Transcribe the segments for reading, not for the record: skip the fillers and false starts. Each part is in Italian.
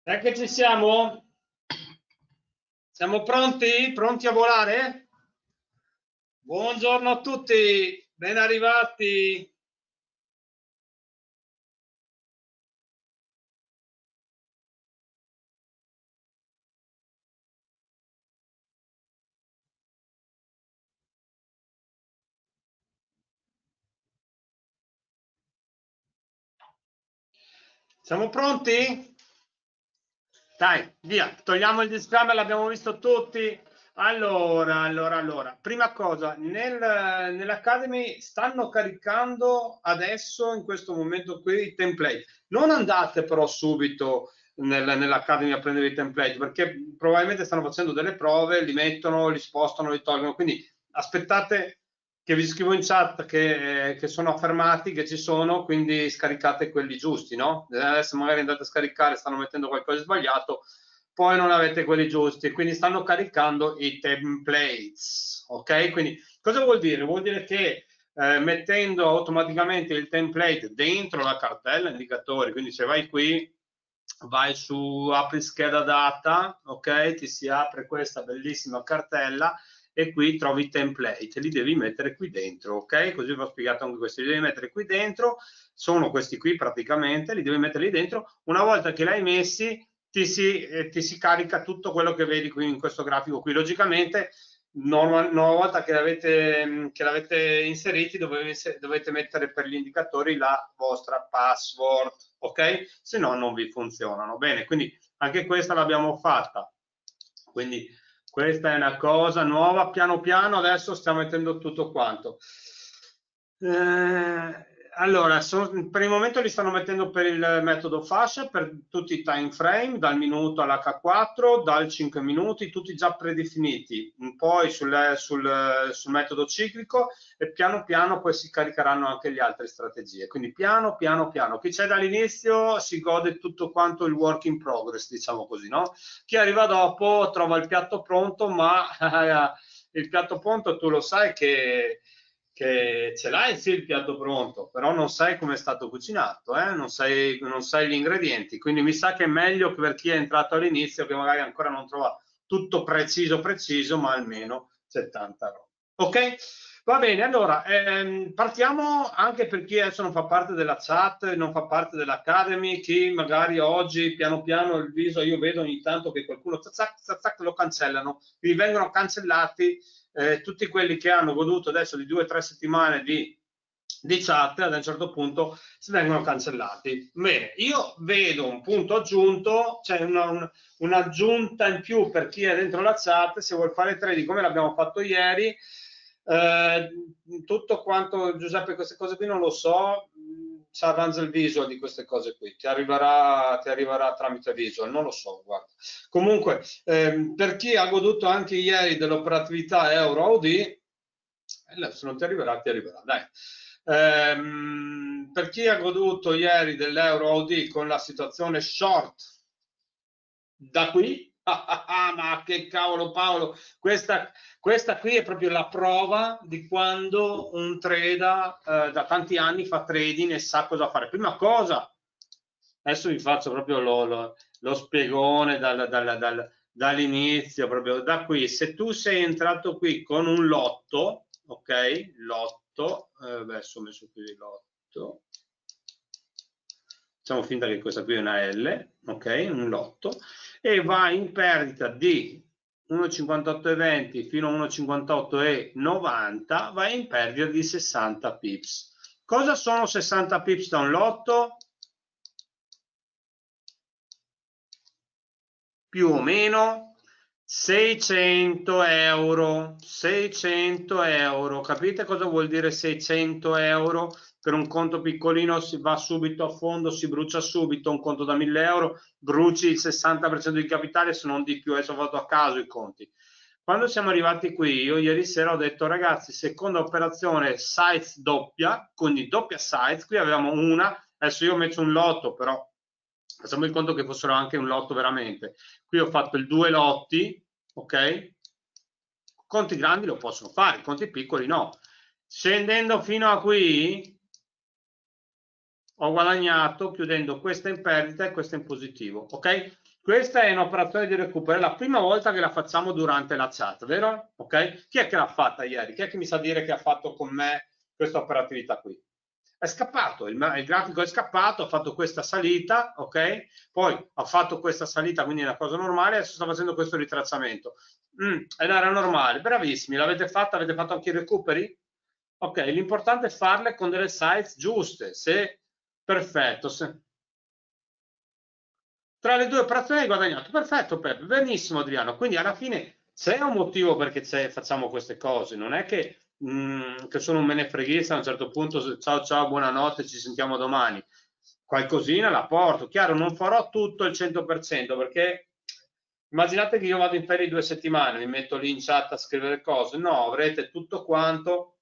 Che ci siamo? Siamo pronti? Pronti a volare? Buongiorno a tutti, ben arrivati. Siamo pronti? Dai, via, togliamo il disclaimer, l'abbiamo visto tutti. Allora. Prima cosa, nell'Academy stanno caricando adesso, in questo momento qui, i template. Non andate però subito nell'Academy a prendere i template, perché probabilmente stanno facendo delle prove, li mettono, li spostano, li tolgono. Quindi aspettate che vi scrivo in chat che sono affermati, che ci sono, quindi scaricate quelli giusti, no? Adesso magari andate a scaricare, stanno mettendo qualcosa di sbagliato, poi non avete quelli giusti, quindi stanno caricando i templates, ok? Quindi cosa vuol dire? Vuol dire che mettendo automaticamente il template dentro la cartella indicatori, quindi se vai qui, vai su apri scheda data, ok? Ti si apre questa bellissima cartella e qui trovi i template, li devi mettere qui dentro, ok? Così vi ho spiegato anche questi, li devi mettere qui dentro, sono questi qui praticamente, li devi mettere lì dentro. Una volta che l'hai messi ti si carica tutto quello che vedi qui in questo grafico qui. Logicamente una volta che l'avete inseriti dovete mettere per gli indicatori la vostra password, ok? Se no non vi funzionano. Bene, quindi anche questa l'abbiamo fatta. Quindi questa è una cosa nuova, piano piano adesso stiamo mettendo tutto quanto. Allora, per il momento li stanno mettendo per il metodo fascia, per tutti i time frame, dal minuto all'H4, dal 5 minuti, tutti già predefiniti. Poi sul metodo ciclico e piano piano poi si caricheranno anche le altre strategie. Quindi piano piano. Chi c'è dall'inizio si gode tutto quanto il work in progress, diciamo così, no? Chi arriva dopo trova il piatto pronto, ma il piatto pronto tu lo sai che ce l'hai sì il piatto pronto, però non sai come è stato cucinato, non sai gli ingredienti, quindi mi sa che è meglio per chi è entrato all'inizio, che magari ancora non trova tutto preciso, ma almeno c'è tanta roba. Ok? Va bene, allora partiamo anche per chi adesso non fa parte della chat, non fa parte dell'Academy, chi magari oggi piano piano il viso, io vedo ogni tanto che qualcuno zac, lo cancellano, vi vengono cancellati tutti quelli che hanno goduto adesso di 2 o 3 settimane di chat, ad un certo punto si vengono cancellati. Bene, io vedo un punto aggiunto, cioè un'aggiunta in più per chi è dentro la chat, se vuol fare trading come l'abbiamo fatto ieri, tutto quanto, Giuseppe, queste cose qui non lo so, ci arrangia il visual di queste cose qui, ti arriverà tramite visual, non lo so, guarda. Comunque, per chi ha goduto anche ieri dell'operatività Euro-AUD, se non ti arriverà, dai. Per chi ha goduto ieri dell'Euro-AUD con la situazione short da qui, ma che cavolo Paolo, questa qui è proprio la prova di quando un trader da tanti anni fa trading e sa cosa fare. Prima cosa, adesso vi faccio proprio lo spiegone dall'inizio, proprio da qui. Se tu sei entrato qui con un lotto, ok, lotto, adesso ho messo qui lotto, facciamo finta che questa qui è una L, ok, un lotto, e va in perdita di 1,58,20 fino a 1,58,90, va in perdita di 60 pips. Cosa sono 60 pips da un lotto? Più o meno 600 euro. 600 euro. Capite cosa vuol dire 600 euro? Per un conto piccolino si va subito a fondo, si brucia subito. Un conto da 1000 euro, bruci il 60% di capitale, se non di più. Adesso ho fatto a caso i conti. Quando siamo arrivati qui, io ieri sera ho detto, ragazzi, seconda operazione size doppia, quindi doppia size. Qui avevamo una, adesso io ho messo un lotto, però facciamo il conto che fossero anche un lotto veramente. Qui ho fatto il 2 lotti, ok? Conti grandi lo possono fare, conti piccoli no. Scendendo fino a qui ho guadagnato chiudendo questa in perdita e questa in positivo, ok? Questa è un'operazione di recupero, è la prima volta che la facciamo durante la chat, vero? Ok? Chi è che l'ha fatta ieri? Chi è che mi sa dire che ha fatto con me questa operatività qui? È scappato, il grafico è scappato, ha fatto questa salita, ok? Poi ha fatto questa salita, quindi è una cosa normale, adesso sta facendo questo ritracciamento. Era normale, bravissimi, l'avete fatta? Avete fatto anche i recuperi? Ok, l'importante è farle con delle size giuste, se perfetto. Tra le due operazioni hai guadagnato. Perfetto, Peppe, benissimo Adriano. Quindi alla fine c'è un motivo perché facciamo queste cose, non è che sono un menefreghista a un certo punto, ciao ciao, buonanotte, ci sentiamo domani. Qualcosina la porto. Chiaro, non farò tutto il 100% perché immaginate che io vado in ferie 2 settimane, mi metto lì in chat a scrivere cose. No, avrete tutto quanto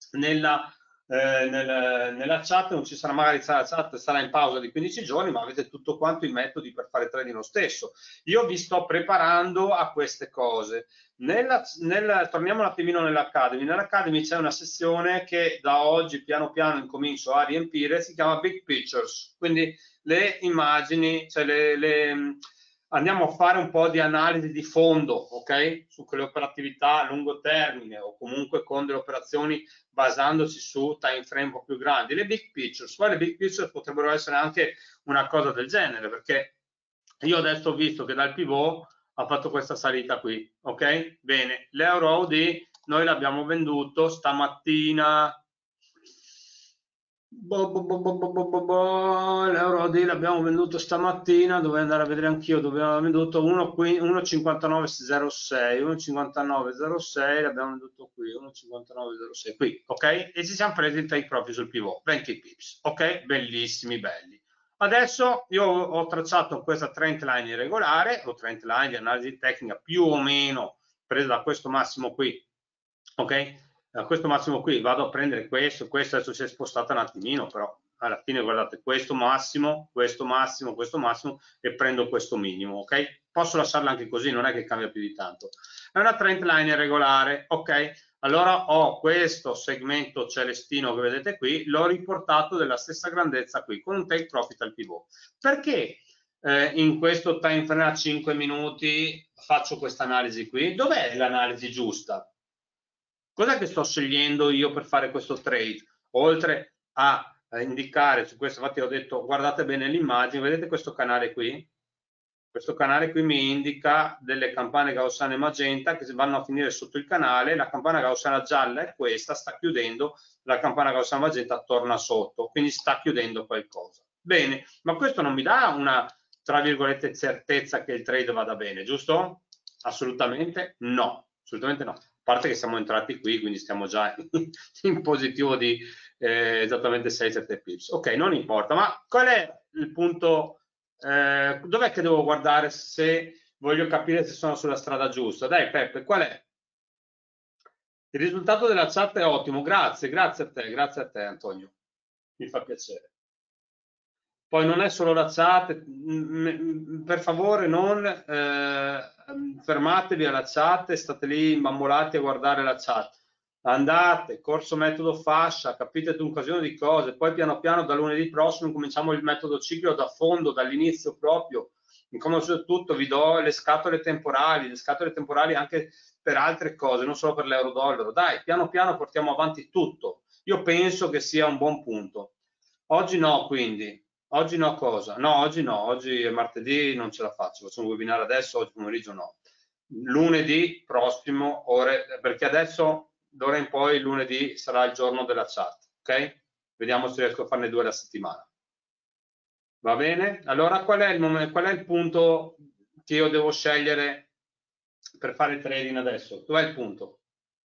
nella chat, non ci sarà magari la chat, sarà in pausa di 15 giorni, ma avete tutto quanto i metodi per fare trading lo stesso. Io vi sto preparando a queste cose. Torniamo un attimino nell'Academy. Nell'Academy c'è una sezione che da oggi piano piano incomincio a riempire, si chiama Big Pictures, quindi le immagini, cioè andiamo a fare un po' di analisi di fondo, ok? Su quelle operatività a lungo termine o comunque con delle operazioni basandosi su time frame un po' più grandi. Le big pictures, poi le big pictures potrebbero essere anche una cosa del genere, perché io adesso ho visto che dal pivot ha fatto questa salita qui, ok? Bene, l'euro AUD noi l'abbiamo venduto stamattina. L'euro AUD l'abbiamo venduto stamattina, dovevo andare a vedere anch'io, dove abbiamo venduto 1,5906, 1,5906 l'abbiamo venduto qui, 1,5906 qui, ok? E ci siamo presi il take profit sul pivot, 20 pips, ok? Bellissimi, belli. Adesso io ho tracciato questa trend line irregolare, o trend line di analisi tecnica più o meno presa da questo massimo qui, ok? Da questo massimo qui vado a prendere questo adesso si è spostato un attimino, però alla fine guardate questo massimo, questo massimo, questo massimo e prendo questo minimo, ok? Posso lasciarla anche così, non è che cambia più di tanto. È una trend line regolare, ok? Allora ho questo segmento celestino che vedete qui, l'ho riportato della stessa grandezza qui, con un take profit al pivot. Perché in questo time frame a 5 minuti faccio questa analisi qui? Dov'è l'analisi giusta? Cos'è che sto scegliendo io per fare questo trade? Oltre a indicare su questo, infatti ho detto guardate bene l'immagine, vedete questo canale qui? Questo canale qui mi indica delle campane gaussiane magenta che vanno a finire sotto il canale, la campana gaussiana gialla è questa, sta chiudendo, la campana gaussiana magenta torna sotto, quindi sta chiudendo qualcosa. Bene, ma questo non mi dà una, tra virgolette, certezza che il trade vada bene, giusto? Assolutamente no, assolutamente no. A parte che siamo entrati qui, quindi stiamo già in positivo di esattamente 6-7 pips. Ok, non importa, ma qual è il punto? Dov'è che devo guardare se voglio capire se sono sulla strada giusta? Dai Peppe, qual è? Il risultato della chat è ottimo, grazie a te Antonio, mi fa piacere. Poi non è solo la chat, per favore non fermatevi alla chat e state lì imbambolati a guardare la chat. Andate, corso metodo fascia, capite un casino di cose, poi piano piano da lunedì prossimo cominciamo il metodo ciclo da fondo, dall'inizio proprio, in come tutto vi do le scatole temporali anche per altre cose, non solo per l'euro-dollaro. Dai, piano piano portiamo avanti tutto. Io penso che sia un buon punto. Oggi no, quindi. Oggi no cosa? No, oggi è martedì, non ce la faccio un webinar adesso, oggi pomeriggio no. Lunedì prossimo, perché adesso d'ora in poi lunedì sarà il giorno della chat, ok? Vediamo se riesco a farne 2 alla settimana. Va bene? Allora qual è il punto che io devo scegliere per fare il trading adesso? Dov'è il punto?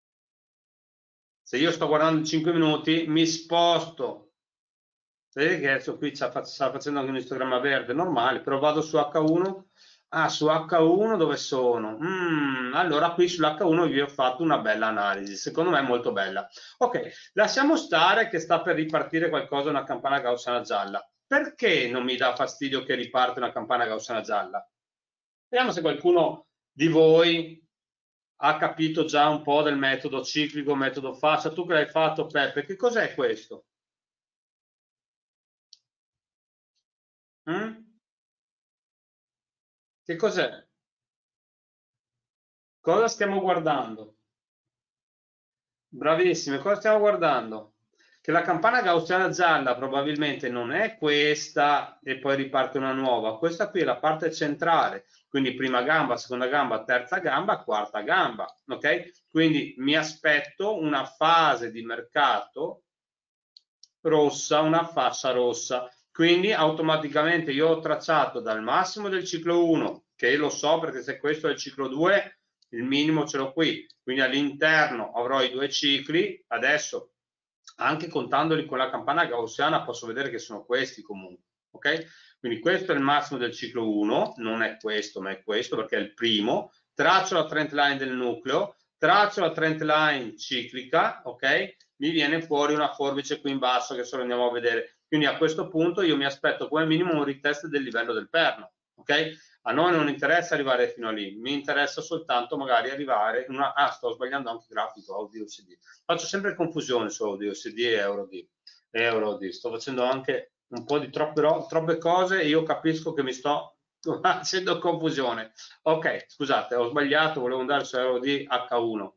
Se io sto guardando in 5 minuti, mi sposto. Vedete che adesso qui sta facendo anche un istogramma verde, normale, però vado su H1. Ah, su H1 dove sono? Allora qui sull'H1 vi ho fatto una bella analisi, secondo me è molto bella. Ok, lasciamo stare che sta per ripartire qualcosa, una campana gaussiana gialla. Perché non mi dà fastidio che riparte una campana gaussiana gialla? Vediamo se qualcuno di voi ha capito già un po' del metodo ciclico, metodo fascia. Tu che l'hai fatto, Peppe, che cos'è questo? Mm? Che cos'è? Cosa stiamo guardando? Bravissime, cosa stiamo guardando? Che la campana gaussiana gialla probabilmente non è questa e poi riparte una nuova. Questa qui è la parte centrale, quindi prima gamba, seconda gamba, terza gamba, quarta gamba. Ok? Quindi mi aspetto una fase di mercato rossa, una fascia rossa. Quindi automaticamente io ho tracciato dal massimo del ciclo 1, che lo so perché se questo è il ciclo 2, il minimo ce l'ho qui, quindi all'interno avrò i due cicli. Adesso anche contandoli con la campana gaussiana posso vedere che sono questi comunque, ok? Quindi questo è il massimo del ciclo 1, non è questo ma è questo perché è il primo. Traccio la trend line del nucleo, traccio la trend line ciclica, ok? Mi viene fuori una forbice qui in basso che se lo andiamo a vedere. Quindi a questo punto io mi aspetto come minimo un retest del livello del perno, ok? A noi non interessa arrivare fino a lì, mi interessa soltanto magari arrivare una... Ah, sto sbagliando anche il grafico, Audio CD. Faccio sempre confusione su Audio CD e EuroD. Sto facendo anche un po' di troppe cose e io capisco che mi sto facendo confusione. Ok, scusate, ho sbagliato, volevo andare su EuroD H1.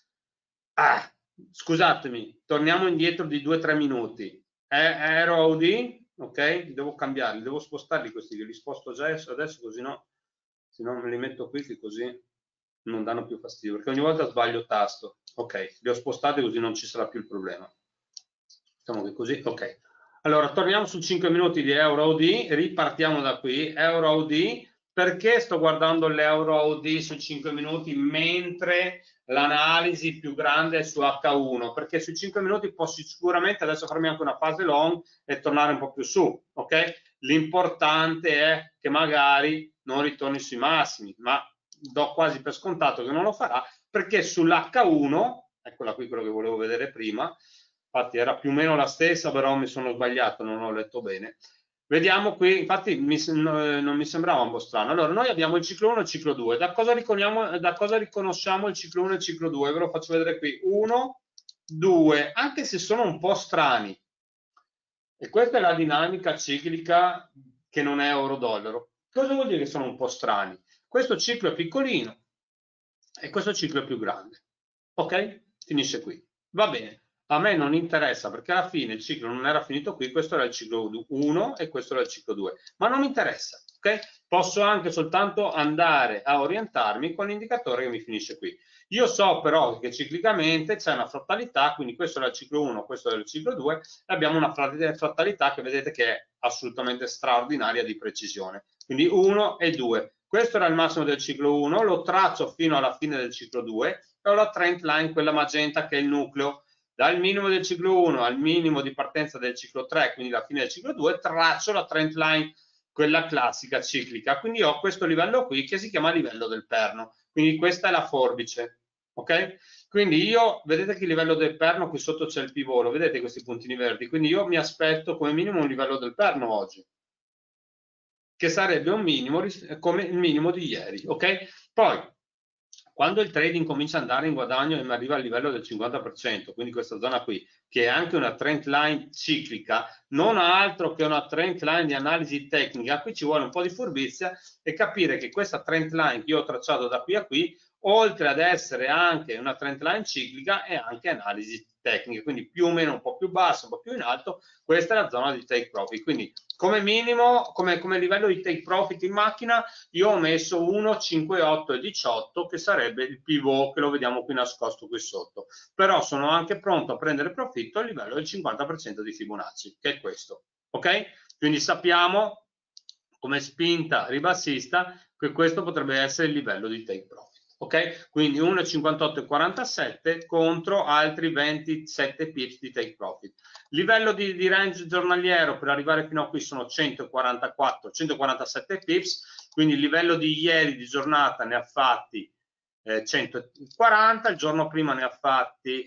Ah, scusatemi, torniamo indietro di 2-3 minuti. Ero Audi, ok? Devo cambiarli, devo spostarli questi, li sposto già adesso così no, se no me li metto qui che così non danno più fastidio, perché ogni volta sbaglio tasto. Ok, li ho spostati così non ci sarà più il problema. Diciamo che così, ok. Allora, torniamo su 5 minuti di EuroAudi, ripartiamo da qui. EuroAudi, perché sto guardando l'EuroAudi su 5 minuti mentre l'analisi più grande è su H1? Perché su 5 minuti posso sicuramente adesso farmi anche una fase long e tornare un po' più su, ok? L'importante è che magari non ritorni sui massimi, ma do quasi per scontato che non lo farà, perché sull'H1, eccola qui quello che volevo vedere prima, infatti era più o meno la stessa, però mi sono sbagliato, non ho letto bene. Vediamo qui, infatti non mi sembrava un po' strano. Allora, noi abbiamo il ciclo 1 e il ciclo 2. Da cosa riconosciamo il ciclo 1 e il ciclo 2? Ve lo faccio vedere qui. 1, 2, anche se sono un po' strani. E questa è la dinamica ciclica che non è euro-dollaro. Cosa vuol dire che sono un po' strani? Questo ciclo è piccolino e questo ciclo è più grande. Ok? Finisce qui. Va bene. A me non interessa perché alla fine il ciclo non era finito qui, questo era il ciclo 1 e questo era il ciclo 2, ma non mi interessa, ok? Posso anche soltanto andare a orientarmi con l'indicatore che mi finisce qui. Io so però che ciclicamente c'è una frattalità, quindi questo era il ciclo 1, questo era il ciclo 2, e abbiamo una frattalità che vedete che è assolutamente straordinaria di precisione. Quindi 1 e 2. Questo era il massimo del ciclo 1, lo traccio fino alla fine del ciclo 2 e ho la trend line, quella magenta che è il nucleo. Dal minimo del ciclo 1 al minimo di partenza del ciclo 3, quindi la fine del ciclo 2, traccio la trend line, quella classica ciclica. Quindi ho questo livello qui che si chiama livello del perno. Quindi questa è la forbice, ok? Quindi io, vedete che il livello del perno, qui sotto c'è il pivot, vedete questi puntini verdi? Quindi io mi aspetto come minimo un livello del perno oggi, che sarebbe un minimo come il minimo di ieri, ok? Poi, quando il trading comincia ad andare in guadagno e arriva al livello del 50%, quindi questa zona qui, che è anche una trend line ciclica, non altro che una trend line di analisi tecnica, qui ci vuole un po' di furbizia e capire che questa trend line che io ho tracciato da qui a qui, oltre ad essere anche una trend line ciclica, è anche analisi tecnica, quindi più o meno un po' più basso, un po' più in alto, questa è la zona di take profit. Quindi come minimo, come livello di take profit in macchina, io ho messo 1, 5, 8 e 18, che sarebbe il pivot che lo vediamo qui nascosto qui sotto. Però sono anche pronto a prendere profitto a livello del 50% di Fibonacci, che è questo. Ok? Quindi sappiamo, come spinta ribassista, che questo potrebbe essere il livello di take profit. Ok? Quindi 1,58,47 contro altri 27 pips di take profit. Livello di range giornaliero per arrivare fino a qui sono 147 pips, quindi il livello di ieri di giornata ne ha fatti 140, il giorno prima ne ha fatti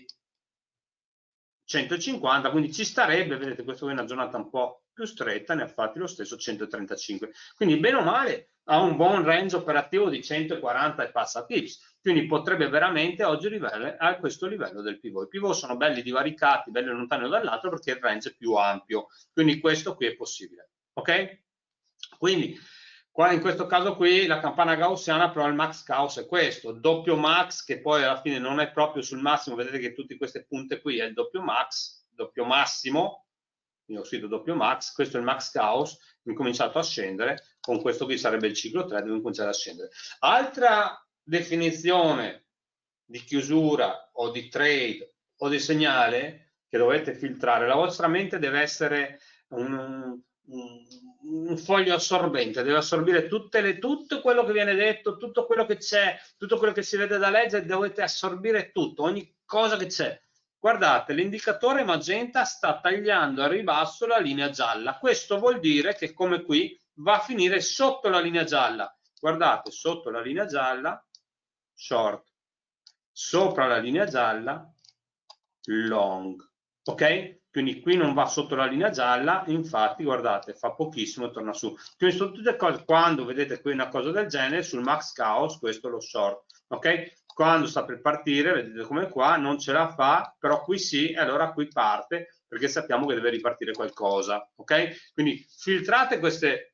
150, quindi ci starebbe, vedete, questa è una giornata un po' più stretta, ne ha fatti lo stesso 135. Quindi bene o male ha un buon range operativo di 140 e passa pips, quindi potrebbe veramente oggi arrivare a questo livello del pivot. I pivot sono belli divaricati, belli lontani uno dall'altro perché il range è più ampio, quindi questo qui è possibile, ok? Quindi Qua in questo caso qui la campana gaussiana, però il max gauss è questo, doppio max, che poi alla fine non è proprio sul massimo, vedete che tutte queste punte qui è il doppio max, doppio massimo, quindi ho scritto doppio max, questo è il max gauss, incominciato a scendere, con questo qui sarebbe il ciclo 3, dove cominciare a scendere. Altra definizione di chiusura o di trade o di segnale che dovete filtrare, la vostra mente deve essere un foglio assorbente, deve assorbire tutto quello che viene detto, tutto quello che c'è, tutto quello che si vede da leggere, dovete assorbire tutto, ogni cosa che c'è. Guardate, l'indicatore magenta sta tagliando a ribasso la linea gialla. Questo vuol dire che, come qui, va a finire sotto la linea gialla. Guardate, sotto la linea gialla, short. Sopra la linea gialla, long. Ok? Quindi qui non va sotto la linea gialla, infatti guardate, fa pochissimo e torna su. Quindi sono tutte cose, quando vedete qui una cosa del genere, sul max gauss, questo è lo short. Ok? Quando sta per partire, vedete come qua, non ce la fa, però qui sì, e allora qui parte, perché sappiamo che deve ripartire qualcosa. Ok? Quindi filtrate queste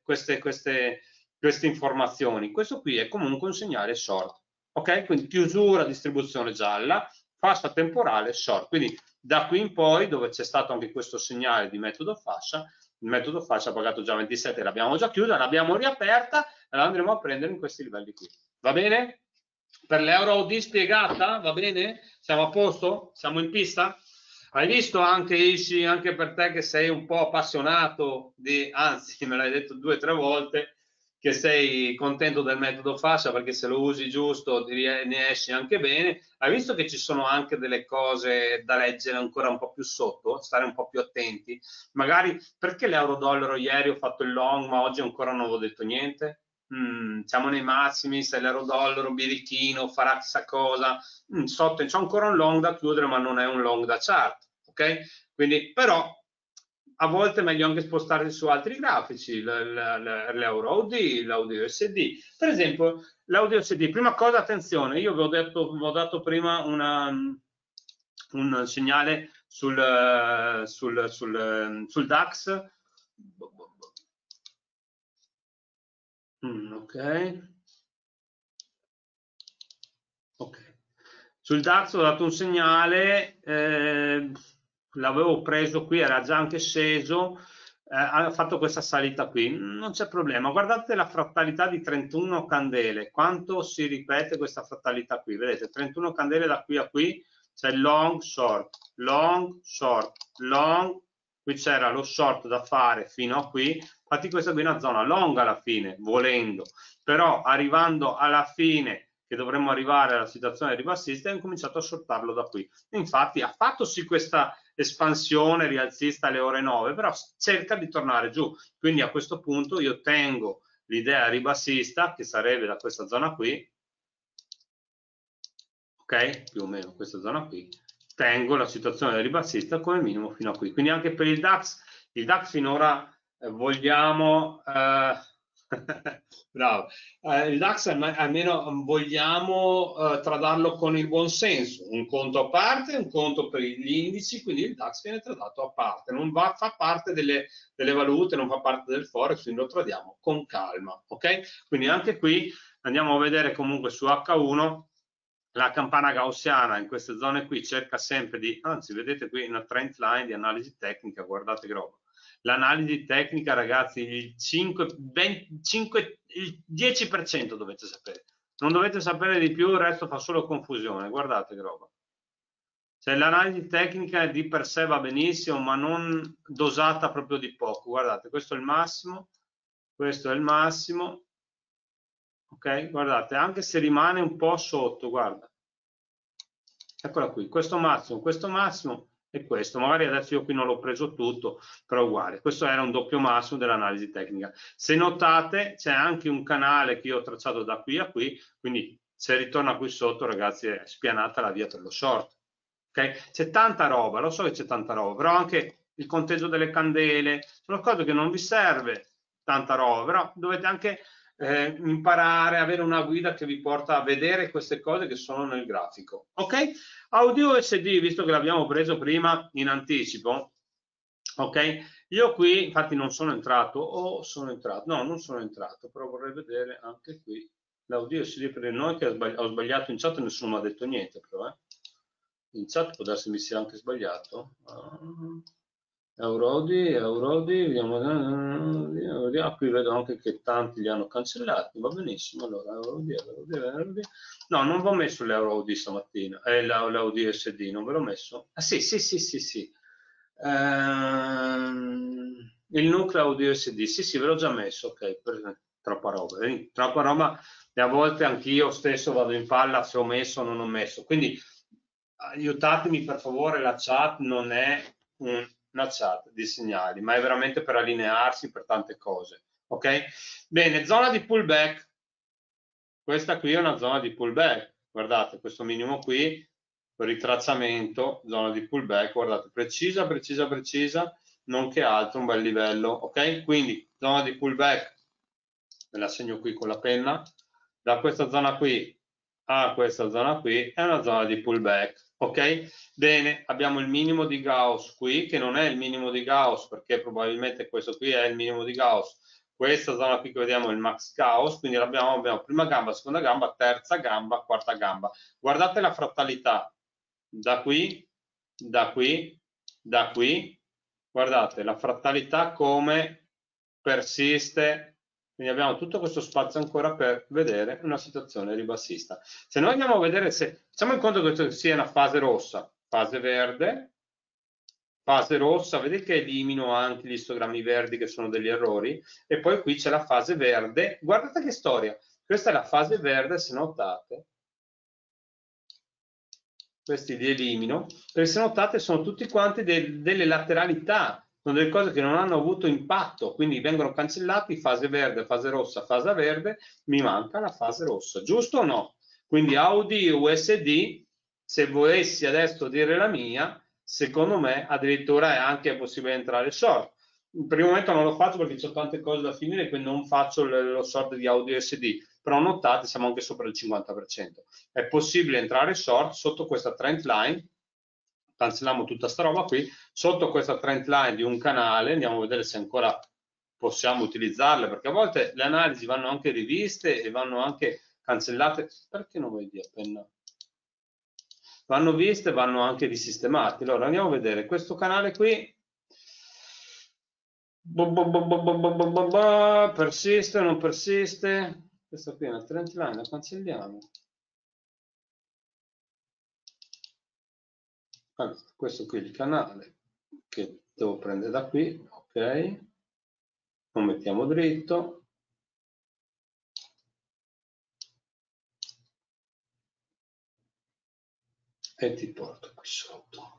informazioni. Questo qui è comunque un segnale short. Ok? Quindi chiusura, distribuzione gialla, fascia temporale, short. Quindi da qui in poi, dove c'è stato anche questo segnale di metodo fascia, il metodo fascia ha pagato già 27, l'abbiamo già chiusa, l'abbiamo riaperta e la andremo a prendere in questi livelli qui. Va bene? Per l'euro OD spiegata? Va bene? Siamo a posto? Siamo in pista? Hai visto anche Ishi, anche per te che sei un po' appassionato di, anzi me l'hai detto 2 o 3 volte, che sei contento del metodo fascia perché se lo usi giusto ne esci anche bene. Hai visto che ci sono anche delle cose da leggere ancora un po' più sotto, stare un po' più attenti? Magari perché l'euro-dollaro ieri ho fatto il long ma oggi ancora non avevo detto niente? Siamo nei massimi, se l'euro-dollaro birichino farà chissà cosa, sotto c'è ancora un long da chiudere ma non è un long da chart, ok? Quindi però a volte è meglio anche spostarsi su altri grafici, l'euro OD, l'audio USD. Per esempio, l'audio USD, prima cosa, attenzione, io vi ho dato prima un segnale sul DAX. Ok. Sul DAX ho dato un segnale, l'avevo preso qui, era già anche sceso, ha fatto questa salita qui, non c'è problema. Guardate la frattalità di 31 candele, quanto si ripete questa frattalità qui, vedete, 31 candele da qui a qui, c'è long, short, long, short, long, qui c'era lo short da fare fino a qui, infatti questa qui è una zona long alla fine, volendo, però arrivando alla fine che dovremmo arrivare alla situazione ribassista, e ho cominciato a shortarlo da qui. Infatti ha fatto sì questa espansione rialzista alle ore 9, però cerca di tornare giù. Quindi a questo punto io tengo l'idea ribassista, che sarebbe da questa zona qui, ok? Più o meno questa zona qui, tengo la situazione ribassista come minimo fino a qui. Quindi anche per il DAX finora vogliamo... bravo, il DAX almeno vogliamo tradarlo con il buon senso, un conto a parte, un conto per gli indici, quindi il DAX viene tradato a parte, non fa parte delle valute, non fa parte del Forex, quindi lo tradiamo con calma, ok? Quindi anche qui andiamo a vedere comunque su H1 la campana gaussiana in queste zone qui cerca sempre di, anzi vedete qui una trend line di analisi tecnica, guardate che roba. L'analisi tecnica, ragazzi, il 10% dovete sapere. Non dovete sapere di più, il resto fa solo confusione. Guardate che roba. Cioè, l'analisi tecnica di per sé va benissimo, ma non dosata proprio di poco. Guardate, questo è il massimo, questo è il massimo. Ok? Guardate, anche se rimane un po' sotto, guarda. Eccola qui, questo massimo e questo. Magari adesso io qui non l'ho preso tutto, però uguale. Questo era un doppio massimo dell'analisi tecnica. Se notate c'è anche un canale che io ho tracciato da qui a qui, quindi se ritorna qui sotto, ragazzi, è spianata la via per lo short. Okay? C'è tanta roba, lo so che c'è tanta roba, però anche il conteggio delle candele, sono cose che non vi serve tanta roba, però dovete anche imparare, avere una guida che vi porta a vedere queste cose che sono nel grafico. Ok? Audio SD, visto che l'abbiamo preso prima in anticipo, ok? Io qui infatti non sono entrato, o sono entrato, no, non sono entrato, però vorrei vedere anche qui l'audio si per noi che ho sbagliato in chat, nessuno mi ha detto niente, però in chat può darsi mi sia anche sbagliato. Eurodi, vediamo, qui vedo anche che tanti li hanno cancellati, va benissimo, allora Eurodi. No, non vi ho messo l'Eurodi stamattina, l'Audi SD, non ve l'ho messo? Ah sì, sì. Il nucleo audio SD, sì, ve l'ho già messo, ok, troppa roba, troppa roba, e a volte anch'io stesso vado in palla se ho messo o non ho messo, quindi aiutatemi per favore, la chat non è una chat di segnali, ma è veramente per allinearsi per tante cose, ok? Bene, zona di pullback, questa qui è una zona di pullback, guardate questo minimo qui, ritracciamento, zona di pullback, guardate, precisa, non che altro, un bel livello, ok? Quindi zona di pullback, me la segno qui con la penna, da questa zona qui a questa zona qui è una zona di pullback, ok? Bene, abbiamo il minimo di Gauss qui, che non è il minimo di Gauss, perché probabilmente questo qui è il minimo di Gauss, questa zona qui che vediamo è il max Gauss, quindi abbiamo prima gamba, seconda gamba, terza gamba, quarta gamba. Guardate la frattalità, da qui, da qui, da qui, guardate la frattalità come persiste, quindi abbiamo tutto questo spazio ancora per vedere una situazione ribassista. Se noi andiamo a vedere, se facciamo in conto che questa sia una fase rossa, fase verde, fase rossa, vedete che elimino anche gli istogrammi verdi che sono degli errori, e poi qui c'è la fase verde, guardate che storia, questa è la fase verde, se notate, questi li elimino, perché se notate sono tutti quanti delle lateralità, sono delle cose che non hanno avuto impatto, quindi vengono cancellati, fase verde, fase rossa, fase verde, mi manca la fase rossa, giusto o no? Quindi Audi USD, se volessi adesso dire la mia, secondo me addirittura è anche possibile entrare short. Per il momento non lo faccio perché ho tante cose da finire, quindi non faccio lo short di Audi USD, però notate siamo anche sopra il 50%. È possibile entrare short sotto questa trend line, cancelliamo tutta sta roba qui, sotto questa trend line di un canale, andiamo a vedere se ancora possiamo utilizzarle, perché a volte le analisi vanno anche riviste e vanno anche cancellate, perché non vedi appena? Vanno viste, vanno anche risistemate. Allora andiamo a vedere questo canale qui, persiste o non persiste? Questa qui è una trend line, la cancelliamo. Allora, questo qui è il canale che devo prendere da qui, ok, lo mettiamo dritto, e ti porto qui sotto.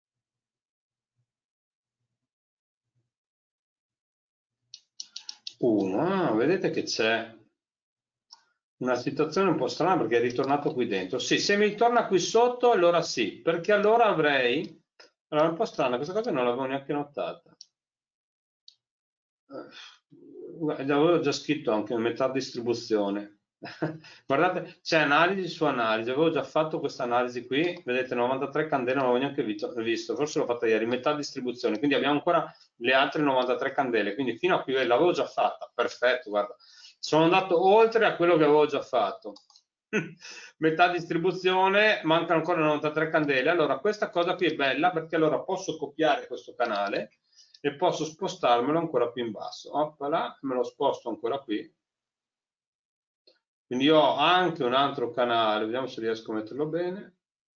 Vedete che c'è una situazione un po' strana perché è ritornato qui dentro. Sì, se mi ritorna qui sotto allora sì, perché allora avrei... Allora è un po' strana, questa cosa non l'avevo neanche notata. L'avevo già scritto anche in metà distribuzione. Guardate, c'è analisi su analisi, avevo già fatto questa analisi qui, vedete 93 candele, non avevo neanche visto, forse l'ho fatta ieri, metà distribuzione, quindi abbiamo ancora le altre 93 candele, quindi fino a qui l'avevo già fatta, perfetto, guarda, sono andato oltre a quello che avevo già fatto. Metà distribuzione, mancano ancora 93 candele, allora questa cosa qui è bella perché allora posso copiare questo canale e posso spostarmelo ancora più in basso. Oppala, me lo sposto ancora qui. Quindi ho anche un altro canale, vediamo se riesco a metterlo bene.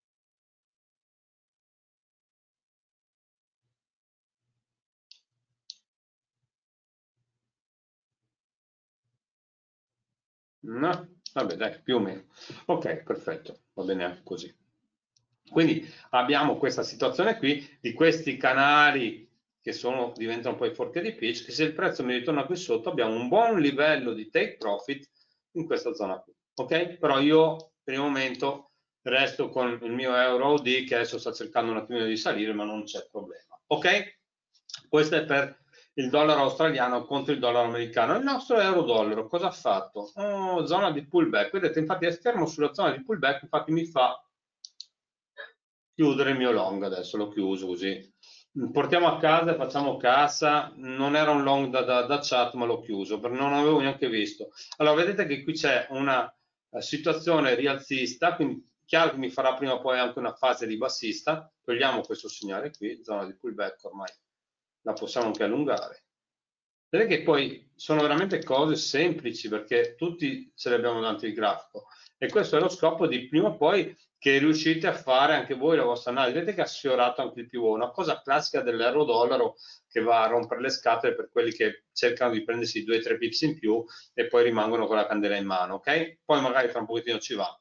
No, vabbè, dai, più o meno. Ok, perfetto, va bene anche così. Quindi abbiamo questa situazione qui di questi canali che diventano poi forche di pitch, che se il prezzo mi ritorna qui sotto abbiamo un buon livello di take profit in questa zona qui, ok? Però io per il momento resto con il mio euro OD che adesso sta cercando un attimino di salire, ma non c'è problema, ok? Questo è per il dollaro australiano contro il dollaro americano. Il nostro euro dollaro cosa ha fatto? Oh, zona di pullback, vedete, infatti è fermo sulla zona di pullback, infatti mi fa chiudere il mio long, adesso lo chiuso così portiamo a casa e facciamo cassa. Non era un long da chat, ma l'ho chiuso perché non avevo neanche visto. Allora, vedete che qui c'è una situazione rialzista, quindi chiaro che mi farà prima o poi anche una fase di bassista. Togliamo questo segnale qui, zona di pullback, ormai la possiamo anche allungare. Vedete che poi sono veramente cose semplici perché tutti ce le abbiamo davanti il grafico, e questo è lo scopo di prima o poi che riuscite a fare anche voi la vostra analisi. Vedete che ha sfiorato anche il pivot, una cosa classica dell'euro-dollaro che va a rompere le scatole per quelli che cercano di prendersi 2-3 pips in più e poi rimangono con la candela in mano, ok? Poi magari tra un pochettino ci va.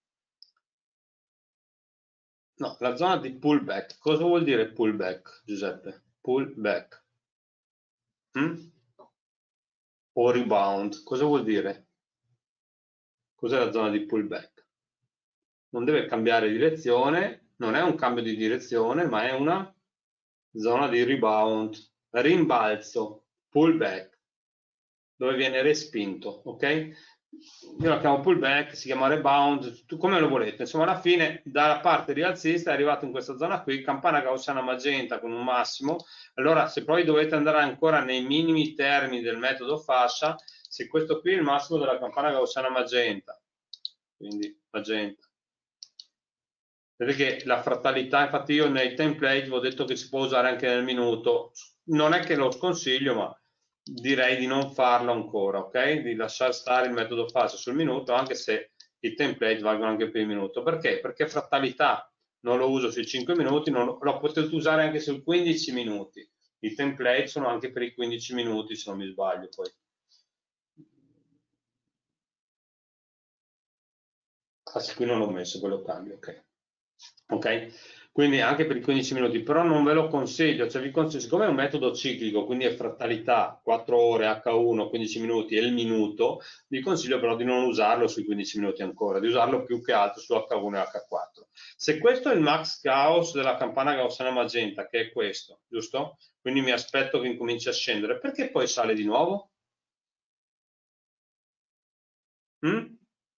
No, la zona di pullback. Cosa vuol dire pullback, Giuseppe? Pullback. O rebound. Cosa vuol dire? Cos'è la zona di pullback? Non deve cambiare direzione, non è un cambio di direzione, ma è una zona di rebound, rimbalzo, pullback, dove viene respinto, ok? Io la chiamo pullback, si chiama rebound, come lo volete. Insomma, alla fine, dalla parte rialzista è arrivato in questa zona qui, campana gaussiana magenta con un massimo. Allora, se poi dovete andare ancora nei minimi termini del metodo fascia, se questo qui è il massimo della campana gaussiana magenta, quindi magenta. Vedete che la frattalità, infatti io nei template vi ho detto che si può usare anche nel minuto. Non è che lo sconsiglio, ma direi di non farlo ancora, ok? Di lasciare stare il metodo fascia sul minuto, anche se i template valgono anche per il minuto. Perché? Perché frattalità non lo uso sui 5 minuti, lo potete usare anche sui 15 minuti. I template sono anche per i 15 minuti, se non mi sbaglio poi. Ah, sì, qui non l'ho messo, quello cambio, ok. Ok? Quindi anche per i 15 minuti, però non ve lo consiglio, cioè vi consiglio, siccome è un metodo ciclico, quindi è frattalità, 4 ore, H1, 15 minuti e il minuto, vi consiglio però di non usarlo sui 15 minuti ancora, di usarlo più che altro su H1 e H4. Se questo è il max Gauss della campana gaussiana magenta, che è questo, giusto? Quindi mi aspetto che incominci a scendere, perché poi sale di nuovo? Mm?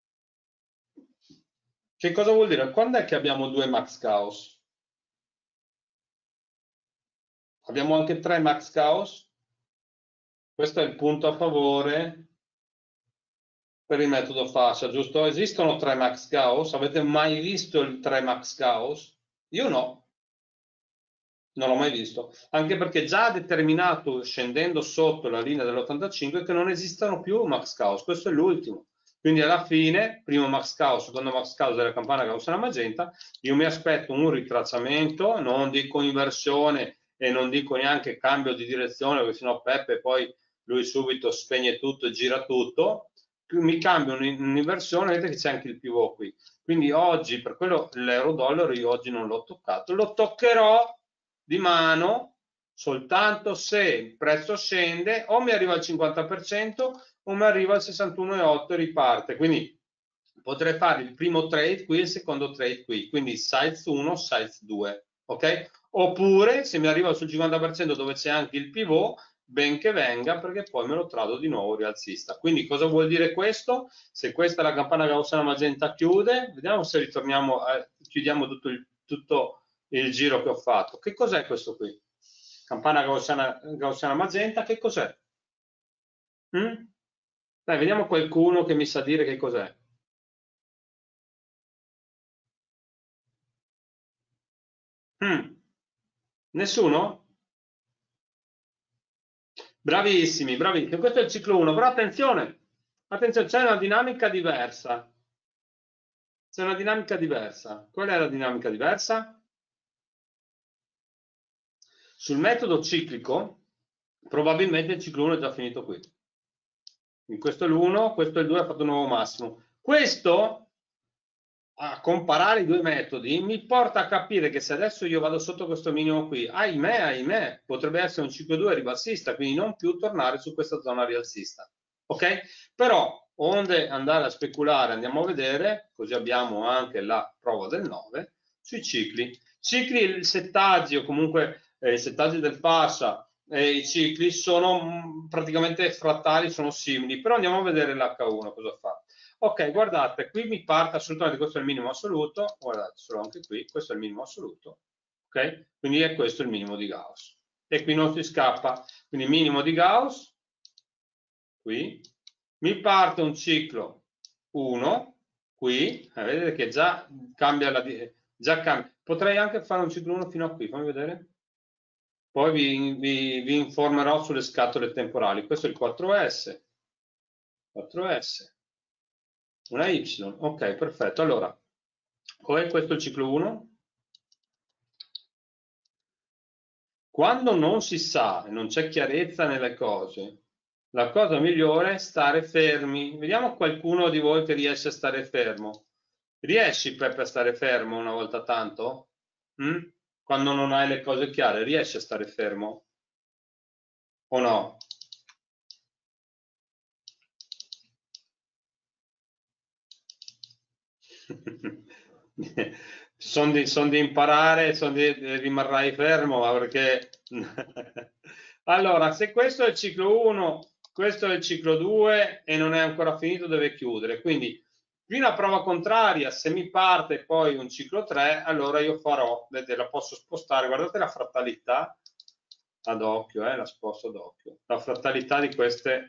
Che cosa vuol dire? Quando è che abbiamo due max Gauss? Abbiamo anche 3 max Gauss? Questo è il punto a favore per il metodo fascia, giusto? Esistono 3 max Gauss? Avete mai visto il 3 max Gauss? Io no, non l'ho mai visto. Anche perché già ha determinato, scendendo sotto la linea dell'85, che non esistono più max Gauss. Questo è l'ultimo. Quindi alla fine, primo max Gauss, secondo max Gauss della campana gaussiana magenta, io mi aspetto un ritracciamento, non dico inversione e non dico neanche cambio di direzione, perché sennò Peppe poi lui subito spegne tutto e gira tutto. Mi cambio un'inversione, vedete che c'è anche il pivot qui. Quindi oggi, per quello l'euro-dollaro io oggi non l'ho toccato, lo toccherò di mano soltanto se il prezzo scende, o mi arriva al 50% o mi arriva al 61,8 e riparte. Quindi potrei fare il primo trade qui e il secondo trade qui, quindi size 1, size 2, ok? Oppure se mi arriva sul 50% dove c'è anche il pivot, ben che venga, perché poi me lo trado di nuovo rialzista. Quindi cosa vuol dire questo? Se questa è la campana gaussiana magenta chiude, vediamo se ritorniamo, chiudiamo tutto il giro che ho fatto. Che cos'è questo qui? Campana gaussiana magenta, che cos'è? Dai, vediamo qualcuno che mi sa dire che cos'è. Nessuno? Bravissimi, bravissimi. Questo è il ciclo 1, però attenzione, c'è una dinamica diversa. C'è una dinamica diversa. Qual è la dinamica diversa? Sul metodo ciclico, probabilmente il ciclo 1 è già finito qui. Quindi questo è l'1, questo è il 2, ha fatto un nuovo massimo. Questo, a comparare i due metodi, mi porta a capire che se adesso io vado sotto questo minimo qui, ahimè, potrebbe essere un ciclo 2 ribassista, quindi non più tornare su questa zona rialzista. Ok? Però, onde andare a speculare, andiamo a vedere, così abbiamo anche la prova del 9, sui cicli. Cicli, i settaggi o comunque i settaggi del fascia e i cicli sono praticamente frattali, sono simili, però andiamo a vedere l'H1 cosa fa. Ok, guardate, qui mi parte assolutamente, questo è il minimo assoluto, guardate, solo anche qui, questo è il minimo assoluto, ok? ok? Quindi è questo il minimo di Gauss. E qui non si scappa. Quindi minimo di Gauss, qui, mi parte un ciclo 1, qui, vedete che già cambia già cambia. Potrei anche fare un ciclo 1 fino a qui, fammi vedere. Poi vi informerò sulle scatole temporali. Questo è il 4S, 4S, una Y, ok, perfetto. Allora, com'è questo il ciclo 1? Quando non si sa e non c'è chiarezza nelle cose, la cosa migliore è stare fermi. Vediamo qualcuno di voi che riesce a stare fermo. Riesci, Peppe, a stare fermo una volta tanto? Quando non hai le cose chiare, riesci a stare fermo? O no? Sono di imparare, rimarrai fermo, ma perché... Allora, se questo è il ciclo 1, questo è il ciclo 2 e non è ancora finito, deve chiudere. Quindi, fino a prova contraria, se mi parte poi un ciclo 3, allora io farò, vedete, la posso spostare, guardate la frattalità ad occhio, la sposto ad occhio, la frattalità di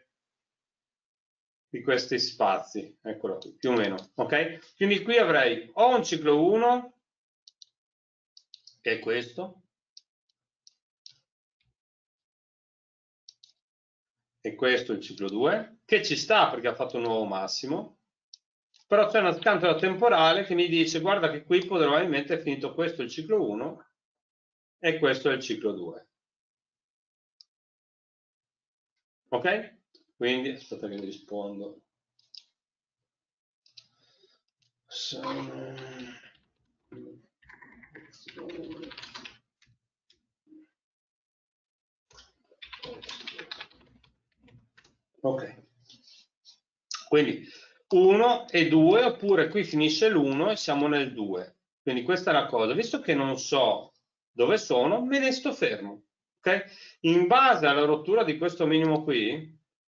questi spazi, eccolo qui, più o meno, ok? Quindi qui avrei o un ciclo 1, che è questo, e questo è il ciclo 2, che ci sta perché ha fatto un nuovo massimo, però c'è una scantola temporale che mi dice, guarda che qui probabilmente è finito questo il ciclo 1 e questo è il ciclo 2. Ok? Quindi, aspetta che vi rispondo. Ok, quindi 1 e 2, oppure qui finisce l'1 e siamo nel 2. Quindi questa è la cosa, visto che non so dove sono, me ne sto fermo. Okay? In base alla rottura di questo minimo qui,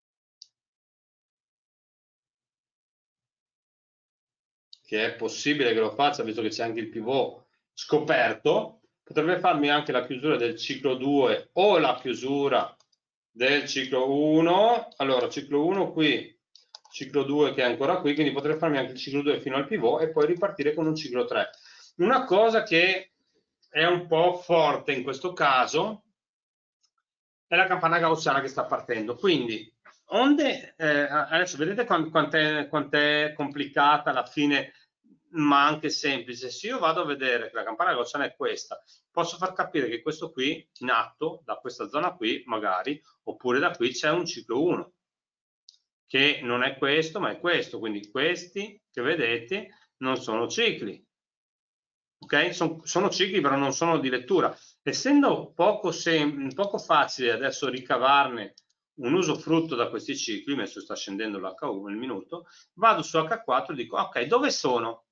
che è possibile che lo faccia, visto che c'è anche il pivot scoperto, potrebbe farmi anche la chiusura del ciclo 2 o la chiusura del ciclo 1. Allora, ciclo 1 qui, ciclo 2 che è ancora qui, quindi potrei farmi anche il ciclo 2 fino al pivot e poi ripartire con un ciclo 3. Una cosa che è un po' forte in questo caso è la campana gaussiana che sta partendo. Quindi, adesso vedete quant'è complicata alla fine, ma anche semplice. Se io vado a vedere che la campana gaussiana è questa, posso far capire che questo qui, in atto, da questa zona qui, magari, oppure da qui c'è un ciclo 1, che non è questo, ma è questo. Quindi questi che vedete non sono cicli. Ok? Sono cicli, però non sono di lettura. Essendo poco facile adesso ricavarne un usufrutto da questi cicli, adesso sta scendendo l'H1 nel minuto, vado su H4 e dico, ok, dove sono?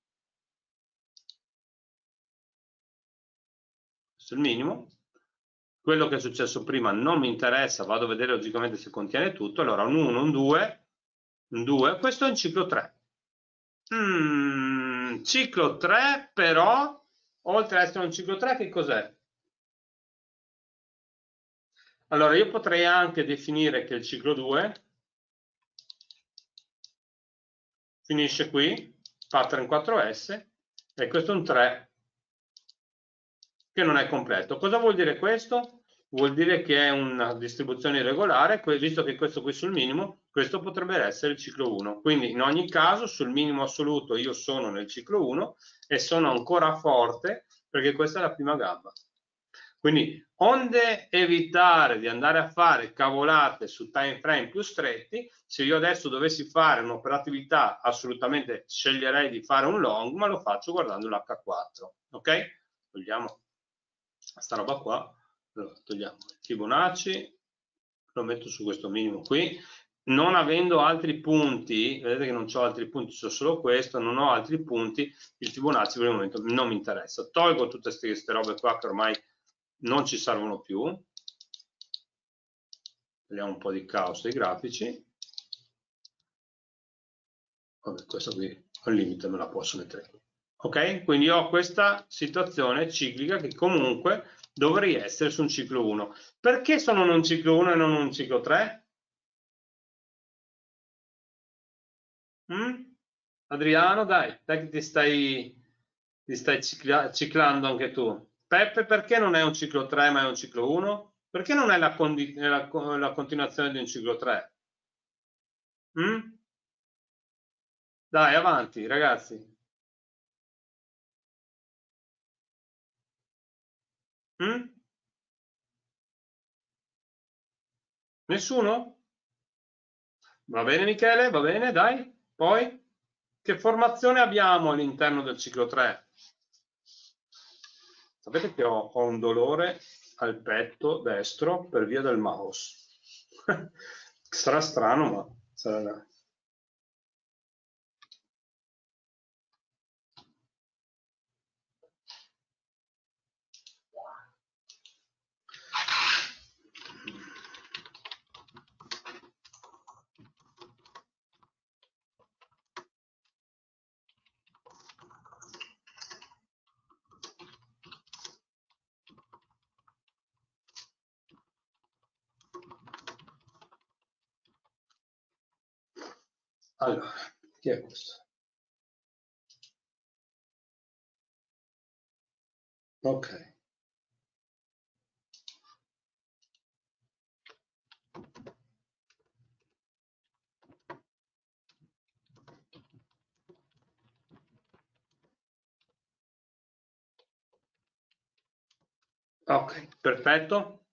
Questo è il minimo. Quello che è successo prima non mi interessa, vado a vedere logicamente se contiene tutto. Allora un 1, un 2, un 2, questo è un ciclo 3. Ciclo 3, però, oltre ad essere un ciclo 3, che cos'è? Allora, io potrei anche definire che il ciclo 2 finisce qui, pattern 4S, e questo è un 3 che non è completo. Cosa vuol dire questo? Vuol dire che è una distribuzione irregolare, visto che questo qui sul minimo, questo potrebbe essere il ciclo 1. Quindi in ogni caso sul minimo assoluto io sono nel ciclo 1 e sono ancora forte perché questa è la prima gamba. Quindi, onde evitare di andare a fare cavolate su time frame più stretti, se io adesso dovessi fare un'operatività, assolutamente sceglierei di fare un long, ma lo faccio guardando l'H4. Ok? Togliamo questa roba qua, allora, togliamo Fibonacci, lo metto su questo minimo qui, non avendo altri punti, vedete che non ho altri punti, c'ho solo questo, non ho altri punti, il Fibonacci per il momento non mi interessa. Tolgo tutte queste robe qua che ormai non ci servono più. Vediamo un po' di caos dei grafici. Vabbè, questa qui al limite me la posso mettere qui. Ok? Quindi ho questa situazione ciclica che comunque dovrei essere su un ciclo 1. Perché sono in un ciclo 1 e non un ciclo 3? Adriano, dai che ti stai ciclando anche tu. Peppe, perché non è un ciclo 3 ma è un ciclo 1? Perché non è la continuazione di un ciclo 3? Dai, avanti, ragazzi. Nessuno? Va bene, Michele, va bene, dai. Poi, che formazione abbiamo all'interno del ciclo 3? Sapete che ho un dolore al petto destro per via del mouse. Sarà strano, ma sarà. Allora, chi è questo? Ok. Ok, perfetto.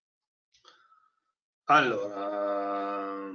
Allora,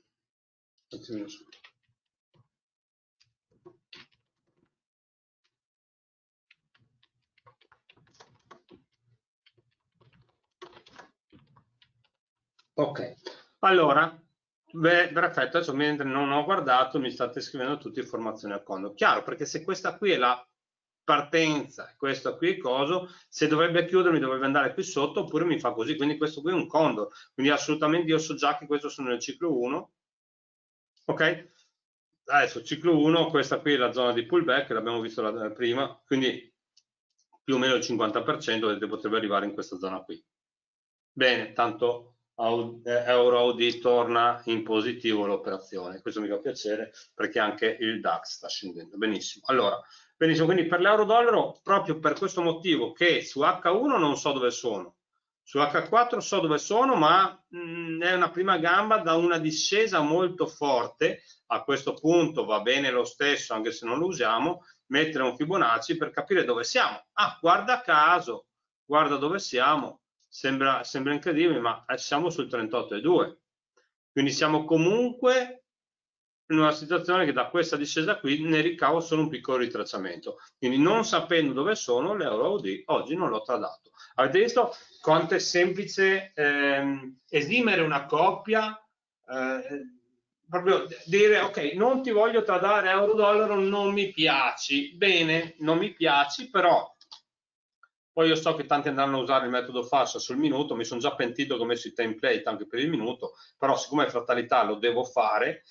ok, allora, beh, perfetto, adesso mentre non ho guardato mi state scrivendo tutte informazioni al condo. Chiaro, perché se questa qui è la partenza, questo qui è coso, se dovrebbe chiudermi dovrebbe andare qui sotto oppure mi fa così, quindi questo qui è un condor, quindi assolutamente io so già che questo sono nel ciclo 1, ok? Adesso ciclo 1, questa qui è la zona di pullback, l'abbiamo visto prima, quindi più o meno il 50% potrebbe arrivare in questa zona qui. Bene, tanto Euro Audi torna in positivo l'operazione, questo mi fa piacere perché anche il DAX sta scendendo. Benissimo, allora, benissimo, quindi per l'euro dollaro proprio per questo motivo che su H1 non so dove sono, su H4 so dove sono, ma è una prima gamba da una discesa molto forte. A questo punto va bene lo stesso, anche se non lo usiamo, mettere un Fibonacci per capire dove siamo. Ah, guarda caso, guarda dove siamo. Sembra incredibile, ma siamo sul 38,2. Quindi siamo comunque in una situazione che da questa discesa qui ne ricavo solo un piccolo ritracciamento. Quindi non sapendo dove sono, l'euro oggi non l'ho tradato. Avete visto quanto è semplice esimere una coppia, proprio dire ok, non ti voglio tradare euro-dollaro, non mi piaci, bene, non mi piaci, però poi io so che tanti andranno a usare il metodo fascia sul minuto, mi sono già pentito che ho messo i template anche per il minuto, però siccome è fratalità lo devo fare.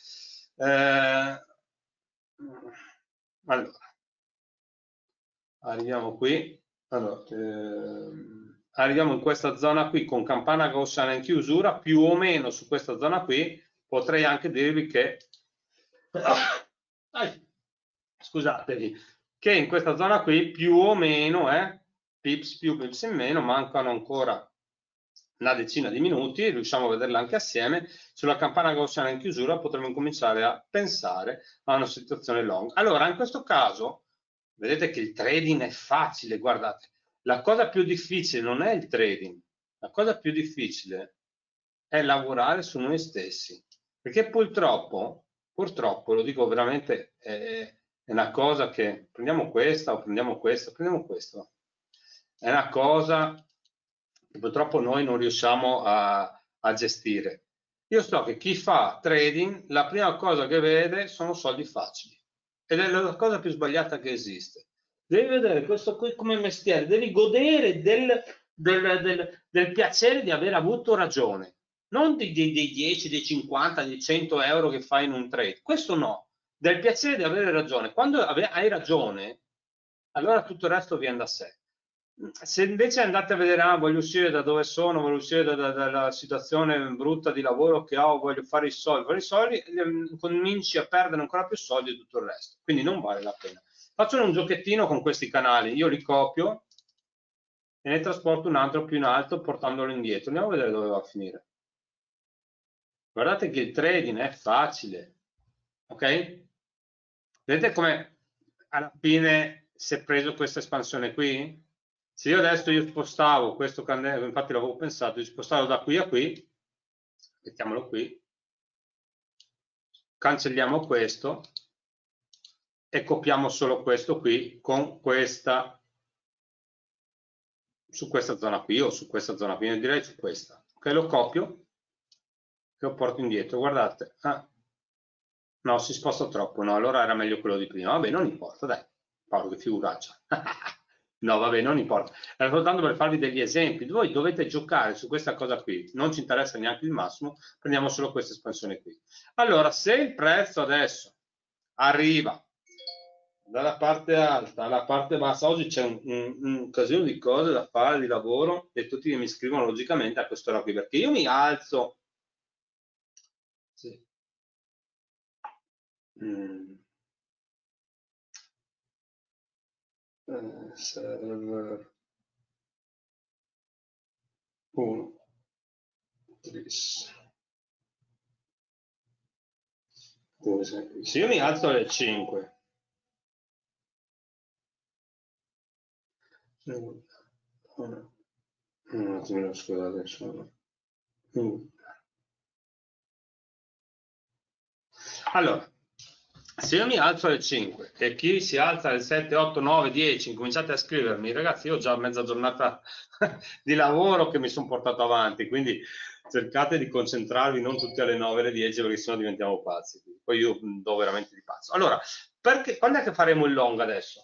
Allora, arriviamo qui. Allora, arriviamo in questa zona qui con campana gaussiana in chiusura, più o meno su questa zona qui potrei anche dirvi che scusatevi, che in questa zona qui più o meno pips più pips in meno, mancano ancora una decina di minuti, riusciamo a vederla anche assieme, sulla campana gaussiana in chiusura potremmo cominciare a pensare a una situazione long. Allora, in questo caso, vedete che il trading è facile, guardate, la cosa più difficile non è il trading, la cosa più difficile è lavorare su noi stessi, perché purtroppo, lo dico veramente, è una cosa che prendiamo questa o prendiamo questa, prendiamo questo, è una cosa che purtroppo noi non riusciamo a gestire. Io so che chi fa trading, la prima cosa che vede sono soldi facili ed è la cosa più sbagliata che esiste. Devi vedere questo qui come mestiere, devi godere del piacere di aver avuto ragione, non dei 10, dei 50, dei 100 euro che fai in un trade. Questo no, del piacere di avere ragione. Quando hai ragione, allora tutto il resto viene da sé. Se invece andate a vedere, voglio uscire da dove sono, voglio uscire dalla situazione brutta di lavoro che ho, voglio fare i soldi, cominci a perdere ancora più soldi e tutto il resto. Quindi non vale la pena. Faccio un giochettino con questi canali, io li copio e ne trasporto un altro più in alto portandolo indietro. Andiamo a vedere dove va a finire. Guardate che il trading è facile, ok? Vedete come alla fine si è preso questa espansione qui? Se io adesso spostavo questo candela, infatti l'avevo pensato, di spostarlo da qui a qui, mettiamolo qui, cancelliamo questo e copiamo solo questo qui con questa, su questa zona qui o su questa zona qui, direi su questa. Ok, lo copio e lo porto indietro, guardate. Ah, no, si sposta troppo, no, allora era meglio quello di prima. Vabbè, non importa, dai. Paolo, che figuraccia. No, vabbè, non importa. Era soltanto per farvi degli esempi. Voi dovete giocare su questa cosa qui. Non ci interessa neanche il massimo, prendiamo solo questa espansione qui. Allora, se il prezzo adesso arriva dalla parte alta alla parte bassa, oggi c'è un casino di cose da fare, di lavoro, e tutti mi scrivono logicamente a quest'ora qui, perché io mi alzo. Sì. Server 1 se io mi alzo alle 5 un attimo, scusate, allora, se io mi alzo alle 5 e chi si alza alle 7, 8, 9, 10, cominciate a scrivermi, ragazzi, io ho già mezza giornata di lavoro che mi sono portato avanti, quindi cercate di concentrarvi non tutti alle 9, alle 10, perché sennò diventiamo pazzi. Poi io do veramente di pazzo. Allora, quando è che faremo il long adesso?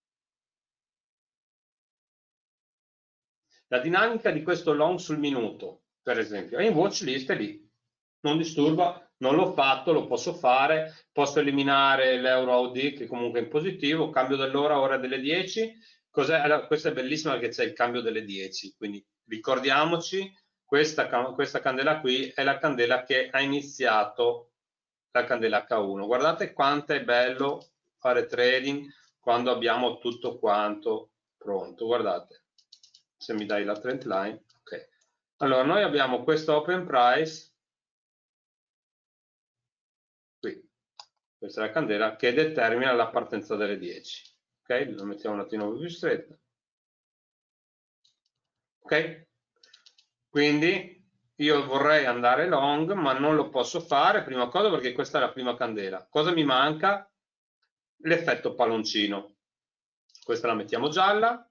La dinamica di questo long sul minuto, per esempio, è in watch list, è lì, non disturba, non l'ho fatto, lo posso fare, posso eliminare l'euro AUD che comunque è in positivo, cambio dell'ora, ora delle 10, allora, questa è bellissima perché c'è il cambio delle 10, quindi ricordiamoci, questa candela qui è la candela che ha iniziato la candela H1. Guardate quanto è bello fare trading quando abbiamo tutto quanto pronto, guardate. Se mi dai la trend line, ok. Allora, noi abbiamo questo open price, qui, questa è la candela, che determina la partenza delle 10. Ok, lo mettiamo un attimo più stretto. Ok, quindi io vorrei andare long, ma non lo posso fare, prima cosa perché questa è la prima candela. Cosa mi manca? L'effetto palloncino. Questa la mettiamo gialla.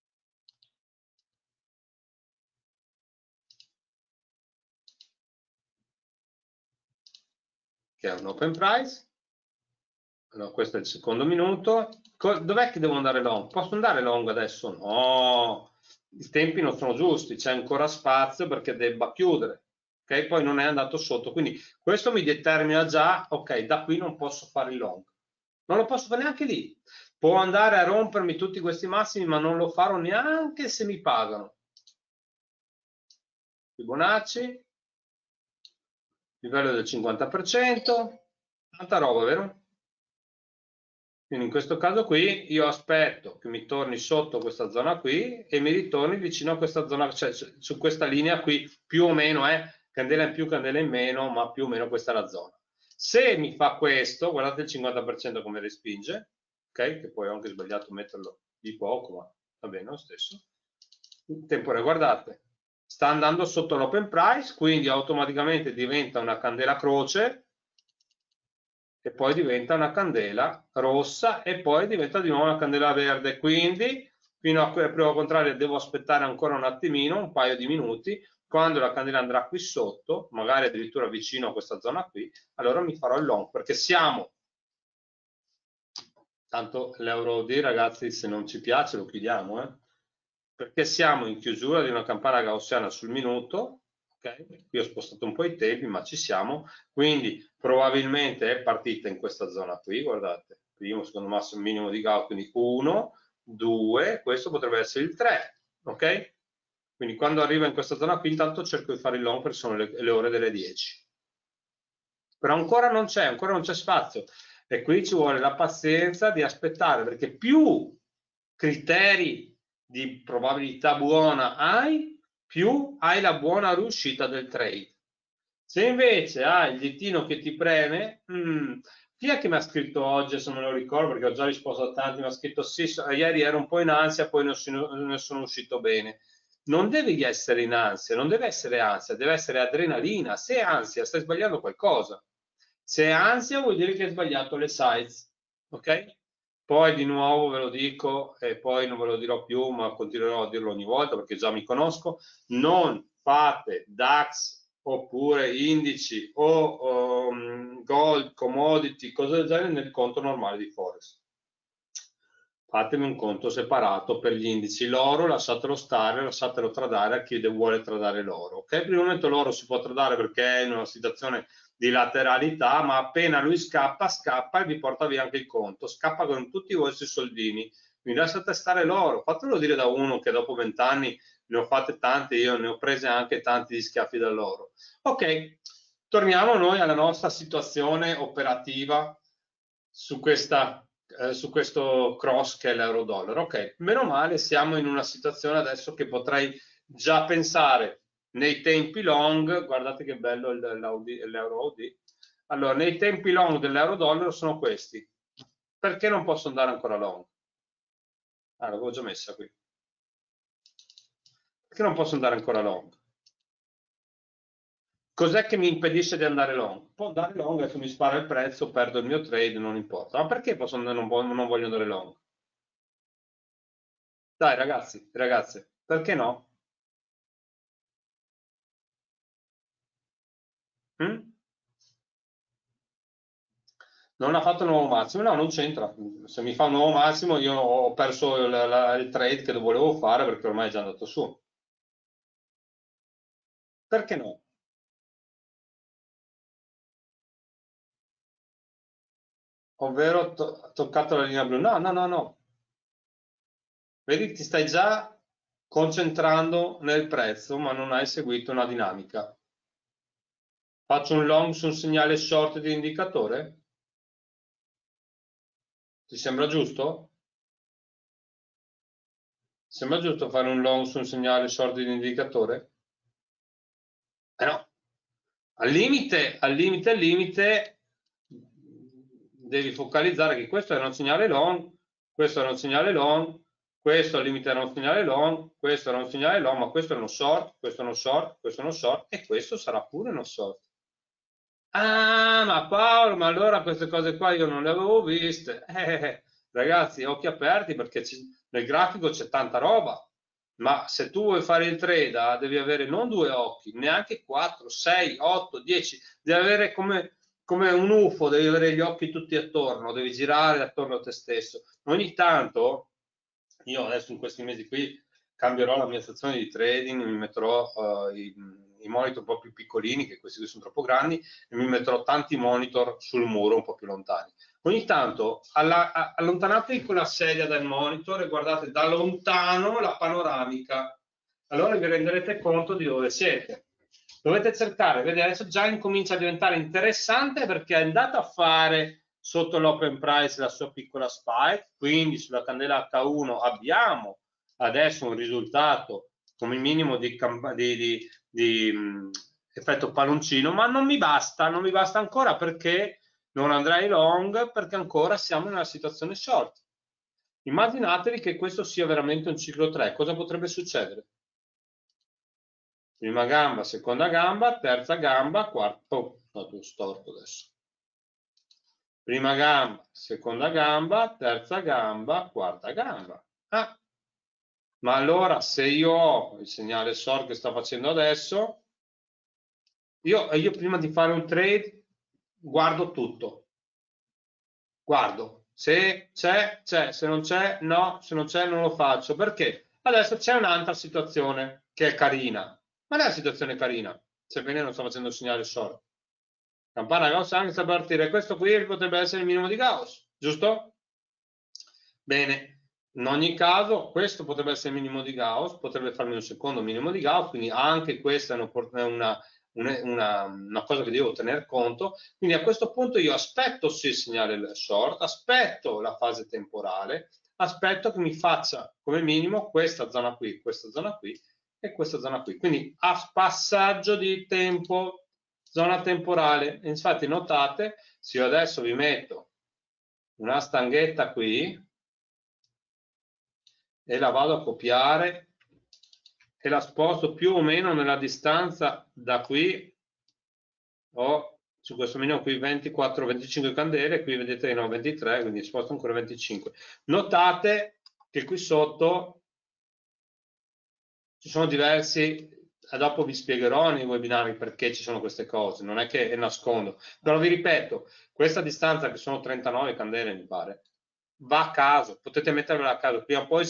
Che è un open price. Allora, questo è il secondo minuto. Dov'è che devo andare long? Posso andare long adesso? No, i tempi non sono giusti, c'è ancora spazio perché debba chiudere. Ok, poi non è andato sotto, quindi questo mi determina già, ok, da qui non posso fare il long. Non lo posso fare neanche lì. Può andare a rompermi tutti questi massimi, ma non lo farò neanche se mi pagano. Fibonacci, livello del 50%, tanta roba, vero? Quindi in questo caso qui io aspetto che mi torni sotto questa zona qui e mi ritorni vicino a questa zona, cioè su questa linea qui, più o meno candela in più, candela in meno, ma più o meno questa è la zona. Se mi fa questo, guardate il 50% come respinge, ok? Che poi ho anche sbagliato a metterlo di poco, ma va bene lo stesso. Tempore, guardate, sta andando sotto l'open price, quindi automaticamente diventa una candela croce, e poi diventa una candela rossa e poi diventa di nuovo una candela verde, quindi fino a prova contraria devo aspettare ancora un attimino, un paio di minuti. Quando la candela andrà qui sotto, magari addirittura vicino a questa zona qui, allora mi farò il long, perché siamo, tanto l'euro D ragazzi, se non ci piace lo chiudiamo, perché siamo in chiusura di una campana gaussiana sul minuto. Okay? Qui ho spostato un po' i tempi, ma ci siamo, quindi probabilmente è partita in questa zona qui, guardate, primo, secondo massimo, minimo di Gauss, quindi 1, 2, questo potrebbe essere il 3, ok? Quindi quando arriva in questa zona qui, intanto cerco di fare il long perché sono le ore delle 10. Però ancora non c'è spazio. E qui ci vuole la pazienza di aspettare, perché più criteri di probabilità buona hai, più hai la buona riuscita del trade. Se invece hai il ditino che ti preme, chi è che mi ha scritto oggi, se me lo ricordo, perché ho già risposto a tanti, mi ha scritto sì, ieri ero un po' in ansia, poi ne sono uscito bene. Non devi essere in ansia, non deve essere ansia, deve essere adrenalina. Se è ansia, stai sbagliando qualcosa. Se è ansia vuol dire che hai sbagliato le size, ok? Poi di nuovo ve lo dico e poi non ve lo dirò più, ma continuerò a dirlo ogni volta perché già mi conosco, non fate DAX oppure indici o gold, commodity, cose del genere nel conto normale di Forex. Fatemi un conto separato per gli indici. L'oro lasciatelo stare, lasciatelo tradare a chi vuole tradare l'oro. Ok? Per il momento l'oro si può tradare perché è in una situazione di lateralità, ma appena lui scappa e vi porta via anche il conto. Scappa con tutti i vostri soldini. Quindi lasciate stare l'oro. Fatelo dire da uno che dopo 20 anni ne ho fatte tante, io ne ho prese anche tanti di schiaffi dall'oro. Ok, torniamo noi alla nostra situazione operativa su questo cross che è l'euro-dollaro. Ok, meno male siamo in una situazione adesso che potrei già pensare nei tempi long, guardate che bello l'euro OD. Allora, nei tempi long dell'euro-dollaro sono questi. Perché non posso andare ancora long? Ah, l'avevo già messa qui. Perché non posso andare ancora long? Cos'è che mi impedisce di andare long? Può andare long e se mi spara il prezzo, perdo il mio trade, non importa. Ma perché non voglio andare long? Dai ragazzi, ragazze, perché no? Mm? Non ha fatto un nuovo massimo? No, non c'entra. Se mi fa un nuovo massimo io ho perso il trade che volevo fare perché ormai è già andato su. Perché no? Ovvero toccato la linea blu. No, no, no, no. Vedi, ti stai già concentrando nel prezzo, ma non hai seguito una dinamica. Faccio un long su un segnale short di indicatore? Ti sembra giusto? Sembra giusto fare un long su un segnale short di indicatore? No. Al limite, devi focalizzare che questo era un segnale long, questo era un segnale long, questo al limite era un segnale long, questo era un segnale long, ma questo è uno short, questo è uno short, questo è uno short e questo sarà pure uno short. Ah, ma Paolo, ma allora queste cose qua io non le avevo viste. Ragazzi, occhi aperti perché nel grafico c'è tanta roba. Ma se tu vuoi fare il trade, devi avere non due occhi, neanche 4, 6, 8, 10, devi avere come un UFO, devi avere gli occhi tutti attorno, devi girare attorno a te stesso. Ogni tanto, io adesso in questi mesi qui cambierò la mia stazione di trading, mi metterò i monitor un po' più piccolini, che questi qui sono troppo grandi, e mi metterò tanti monitor sul muro un po' più lontani. Ogni tanto allontanatevi con la sedia dal monitor e guardate da lontano la panoramica. Allora vi renderete conto di dove siete. Dovete cercare, vedete, adesso già incomincia a diventare interessante perché è andato a fare sotto l'open price la sua piccola spike, quindi sulla candela H1 abbiamo adesso un risultato come minimo di effetto palloncino, ma non mi basta, non mi basta ancora perché non andrei long perché ancora siamo in una situazione short. Immaginatevi che questo sia veramente un ciclo 3, cosa potrebbe succedere? Prima gamba, seconda gamba, terza gamba, quarta, oh, no, storto adesso. Prima gamba, seconda gamba, terza gamba, quarta gamba. Ah, ma allora se io ho il segnale short che sta facendo adesso, io prima di fare un trade guardo tutto. Guardo, se c'è, se non c'è, no, se non c'è non lo faccio. Perché? Adesso c'è un'altra situazione che è carina. Ma non è una situazione carina, sebbene non sto facendo il segnale short. Campana Gauss anche sta partire. Questo qui potrebbe essere il minimo di Gauss, giusto? Bene, In ogni caso, questo potrebbe essere il minimo di Gauss, potrebbe farmi un secondo minimo di Gauss, quindi anche questa è una cosa che devo tener conto. Quindi a questo punto io aspetto sì il segnale short, aspetto la fase temporale, aspetto che mi faccia come minimo questa zona qui e questa zona qui. Quindi a passaggio di tempo, zona temporale. Infatti notate, se io adesso vi metto una stanghetta qui, e la vado a copiare e la sposto più o meno nella distanza da qui. Ho su questo minimo qui 24, 25 candele, qui vedete che ne ho 23, quindi sposto ancora 25. Notate che qui sotto ci sono diversi, dopo vi spiegherò nei webinari perché ci sono queste cose, non è che nascondo, però vi ripeto, questa distanza che sono 39 candele mi pare, va a caso, potete metterla a caso, prima o poi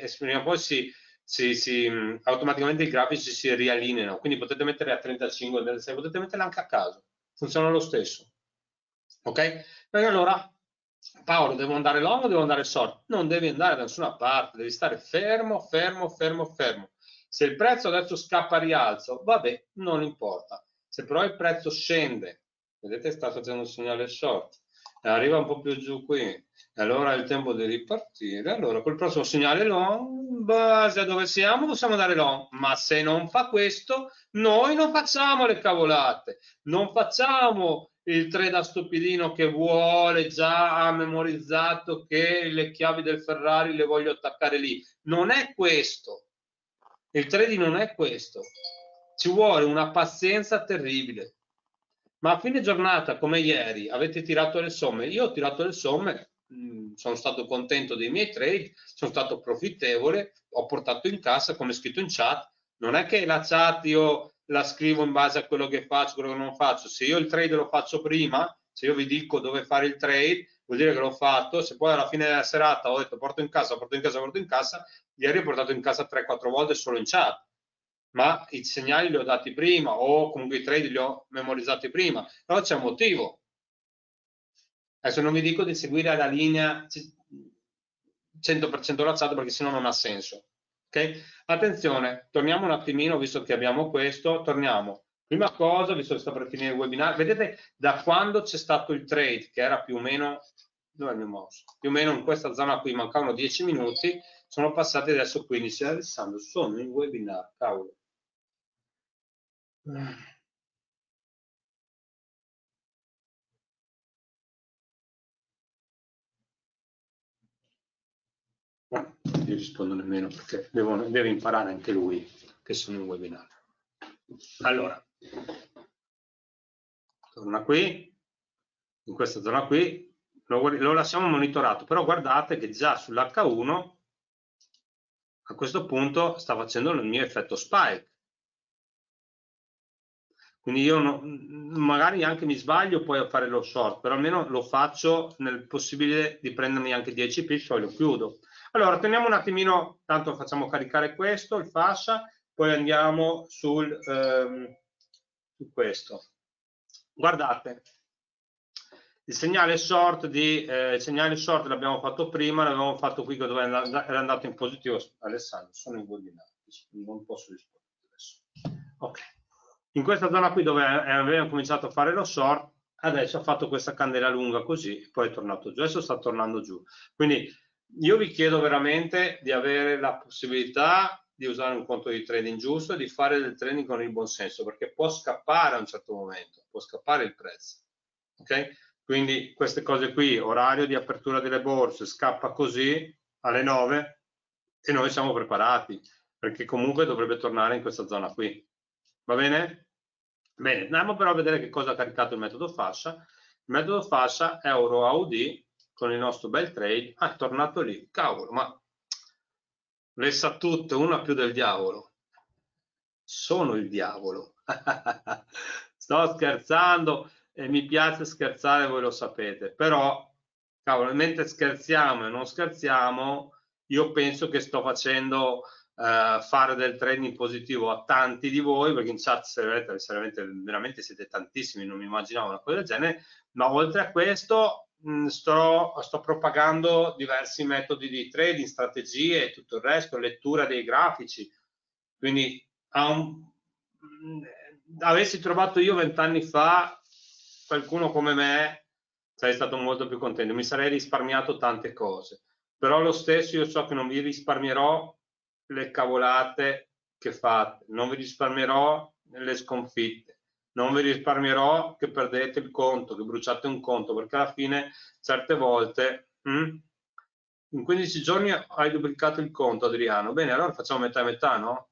automaticamente i grafici si riallineano, quindi potete mettere a 35, potete metterla anche a caso, funziona lo stesso, ok? E allora, Paolo, devo andare long o devo andare short? Non devi andare da nessuna parte, devi stare fermo, fermo, fermo, fermo. Se il prezzo adesso scappa a rialzo, vabbè, non importa. Se però il prezzo scende, vedete sta facendo un segnale short, e arriva un po' più giù qui, e allora è il tempo di ripartire, allora col prossimo segnale long, in base a dove siamo, possiamo andare long, ma se non fa questo, noi non facciamo le cavolate, non facciamo il trade da stupidino che vuole, già ha memorizzato che le chiavi del Ferrari le voglio attaccare lì. Non è questo. Il trading non è questo. Ci vuole una pazienza terribile. Ma a fine giornata, come ieri, avete tirato le somme. Io ho tirato le somme, sono stato contento dei miei trade, sono stato profittevole, ho portato in cassa, come scritto in chat. Non è che la chat io la scrivo in base a quello che faccio, quello che non faccio. Se io il trade lo faccio prima, se io vi dico dove fare il trade, vuol dire che l'ho fatto. Se poi alla fine della serata ho detto porto in casa, porto in casa, porto in casa, ieri ho portato in casa 3-4 volte solo in chat. Ma i segnali li ho dati prima o comunque i trade li ho memorizzati prima. Però c'è un motivo. Adesso non vi dico di seguire la linea 100% lanciato perché sennò non ha senso. Okay? Attenzione, torniamo un attimino, visto che abbiamo questo, torniamo. Prima cosa, visto che sta per finire il webinar, vedete da quando c'è stato il trade, che era più o meno, dove è il mio mouse? Più o meno in questa zona qui, mancavano 10 minuti, sono passati adesso 15. Alessandro, sono in webinar, cavolo. Non gli rispondo nemmeno perché deve imparare anche lui che sono in webinar. Allora, torna qui, in questa zona qui, lo lasciamo monitorato, però guardate che già sull'H1 a questo punto sta facendo il mio effetto spike. Quindi io magari anche mi sbaglio poi a fare lo short, però almeno lo faccio nel possibile di prendermi anche 10 pips, poi lo chiudo. Allora, teniamo un attimino, tanto facciamo caricare questo, il fascia, poi andiamo su questo. Guardate, il segnale short l'abbiamo fatto prima, l'abbiamo fatto qui dove era andato in positivo. Alessandro, sono in webinar, non posso rispondere adesso. Ok. In questa zona qui dove avevamo cominciato a fare lo short, adesso ha fatto questa candela lunga così, poi è tornato giù, adesso sta tornando giù. Quindi io vi chiedo veramente di avere la possibilità di usare un conto di trading giusto e di fare del trading con il buon senso, perché può scappare a un certo momento, può scappare il prezzo. Ok? Quindi queste cose qui, orario di apertura delle borse, scappa così alle 9 e noi siamo preparati, perché comunque dovrebbe tornare in questa zona qui. Va bene? Bene, andiamo però a vedere che cosa ha caricato il metodo fascia. Il metodo fascia euro AUD con il nostro bel trade, è tornato lì. Cavolo, ma le sa tutte, una più del diavolo. Sono il diavolo. Sto scherzando e mi piace scherzare, voi lo sapete, però cavolo, mentre scherziamo e non scherziamo, io penso che sto facendo fare del trading positivo a tanti di voi, perché in chat veramente siete tantissimi, non mi immaginavo una cosa del genere, ma oltre a questo sto propagando diversi metodi di trading, strategie e tutto il resto, lettura dei grafici. Quindi avessi trovato io 20 anni fa qualcuno come me, sarei stato molto più contento, mi sarei risparmiato tante cose, però lo stesso io so che non vi risparmierò le cavolate che fate, non vi risparmierò le sconfitte, non vi risparmierò che perdete il conto, che bruciate un conto, perché alla fine certe volte in 15 giorni hai duplicato il conto, Adriano. Bene, allora facciamo metà e metà, no?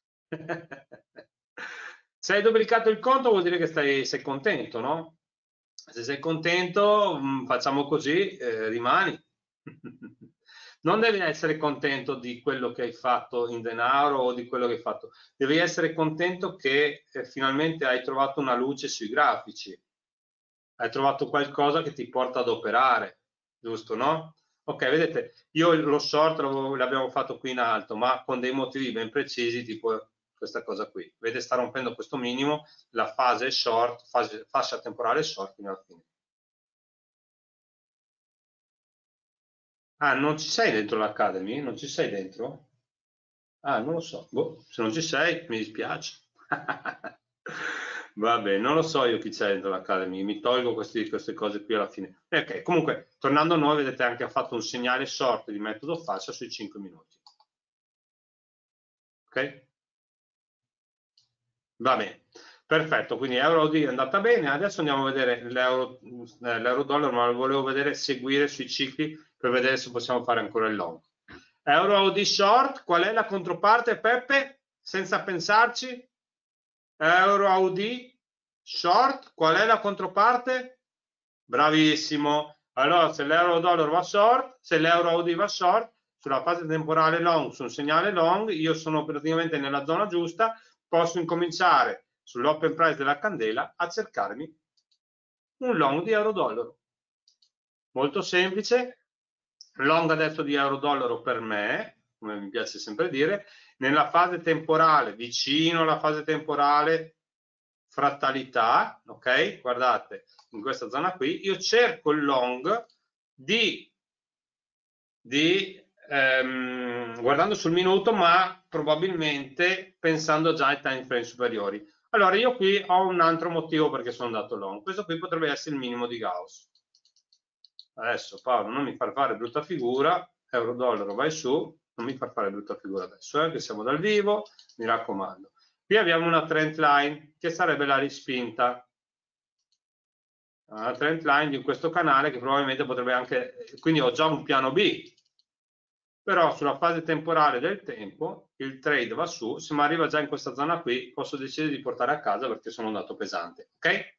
Se hai duplicato il conto vuol dire che sei contento, no? Se sei contento, facciamo così, rimani. Non devi essere contento di quello che hai fatto in denaro o di quello che hai fatto, devi essere contento che finalmente hai trovato una luce sui grafici, hai trovato qualcosa che ti porta ad operare, giusto, no? Ok, vedete, io lo short l'abbiamo fatto qui in alto, ma con dei motivi ben precisi, tipo questa cosa qui. Vedete, sta rompendo questo minimo, la fase short, fascia temporale short fino alla fine. Ah, non ci sei dentro l'Academy? Non ci sei dentro? Ah, non lo so. Boh, se non ci sei, mi dispiace. Vabbè, non lo so io chi c'è dentro l'Academy, mi tolgo queste cose qui alla fine. Ok, comunque, tornando a noi, vedete anche ha fatto un segnale short di metodo fascia sui 5 minuti. Ok? Va bene, perfetto, quindi euro-UD è andata bene, adesso andiamo a vedere l'euro-dollaro, ma lo volevo vedere seguire sui cicli per vedere se possiamo fare ancora il long. Euro-UD short, qual è la controparte, Peppe? Senza pensarci? Euro-UD short, qual è la controparte? Bravissimo. Allora, se l'euro-dollaro va short, se l'euro-UD va short, sulla fase temporale long, su un segnale long, io sono praticamente nella zona giusta, posso incominciare sull'open price della candela a cercarmi un long di euro-dollaro. Molto semplice. Long adesso di euro-dollaro per me, come mi piace sempre dire, nella fase temporale, vicino alla fase temporale frattalità, ok? Guardate, in questa zona qui, io cerco il long guardando sul minuto, ma probabilmente pensando già ai time frame superiori. Allora, io qui ho un altro motivo perché sono andato long. Questo qui potrebbe essere il minimo di Gauss. Adesso Paolo, non mi far fare brutta figura, euro-dollaro vai su, non mi far fare brutta figura adesso, che siamo dal vivo, mi raccomando. Qui abbiamo una trend line che sarebbe la rispinta. Una trend line di questo canale che probabilmente potrebbe anche, quindi ho già un piano B, però sulla fase temporale del tempo il trade va su, se mi arriva già in questa zona qui posso decidere di portare a casa perché sono andato pesante, ok?